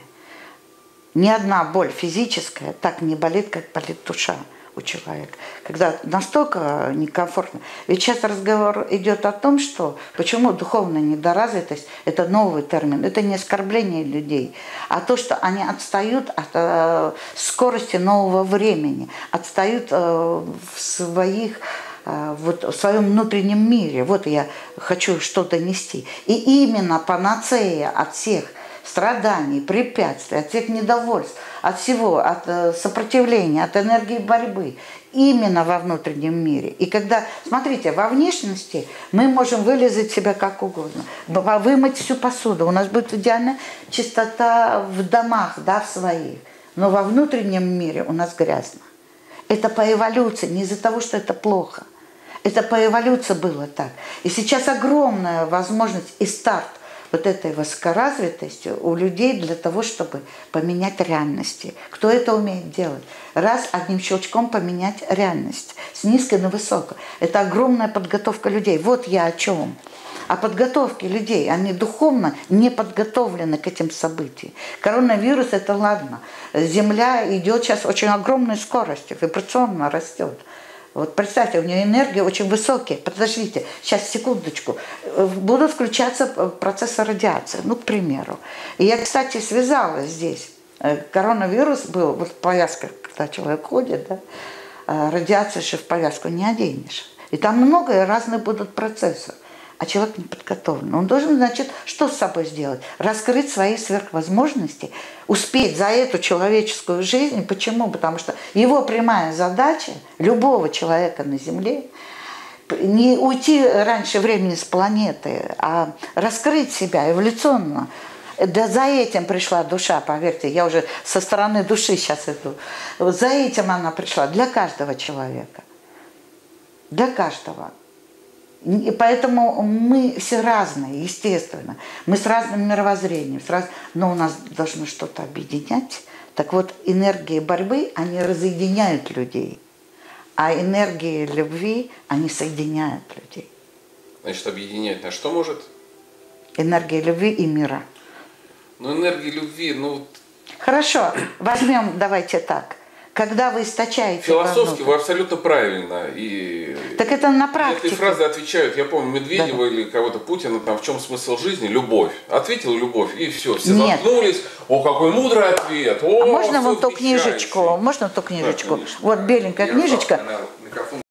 Ни одна боль физическая так не болит, как болит душа у человека. Когда настолько некомфортно. Ведь сейчас разговор идет о том, что почему духовная недоразвитость – это новый термин, это не оскорбление людей, а то, что они отстают от скорости нового времени, отстают в своих... вот в своем внутреннем мире. Вот я хочу что-то нести. И именно панацея от всех страданий, препятствий, от всех недовольств, от всего, от сопротивления, от энергии борьбы, именно во внутреннем мире. И когда, смотрите, во внешности мы можем вылезать себя как угодно, вымыть всю посуду, у нас будет идеальная чистота в домах, да, в своих, но во внутреннем мире у нас грязно. Это по эволюции, не из-за того, что это плохо. Это по эволюции было так. И сейчас огромная возможность и старт вот этой высокоразвитости у людей для того, чтобы поменять реальности. Кто это умеет делать? Раз одним щелчком поменять реальность. С низкой на высокую. Это огромная подготовка людей. Вот я о чем. О подготовке людей. Они духовно не подготовлены к этим событиям. Коронавирус – это ладно. Земля идет сейчас очень огромной скоростью, вибрационно растет. Вот представьте, у нее энергия очень высокая. Подождите, сейчас, секундочку. Будут включаться процессы радиации, ну, к примеру. И я, кстати, связала здесь. Коронавирус был, вот в повязках, когда человек ходит, да, радиация же в повязку не оденешь. И там много разных будут процессов. А человек не подготовлен. Он должен, значит, что с собой сделать? Раскрыть свои сверхвозможности, успеть за эту человеческую жизнь. Почему? Потому что его прямая задача, любого человека на Земле, не уйти раньше времени с планеты, а раскрыть себя эволюционно. Да за этим пришла душа, поверьте, я уже со стороны души сейчас иду. Вот за этим она пришла, для каждого человека. Для каждого. И поэтому мы все разные, естественно. Мы с разным мировоззрением, но у нас должно что-то объединять. Так вот, энергии борьбы, они разъединяют людей. А энергии любви, они соединяют людей. Значит, объединять на что может? Энергия любви и мира. Ну, энергия любви, ну... Хорошо, возьмем, давайте так. Когда вы источаете... Философски вы абсолютно правильно. И так это на практике. этой фразы отвечают, я помню, Медведева или кого-то Путина, там, в чем смысл жизни? Любовь. Ответил любовь, и все заткнулись. О, какой мудрый ответ. О, можно вон ту книжечку? Можно ту книжечку? Да, вот беленькая книжечка.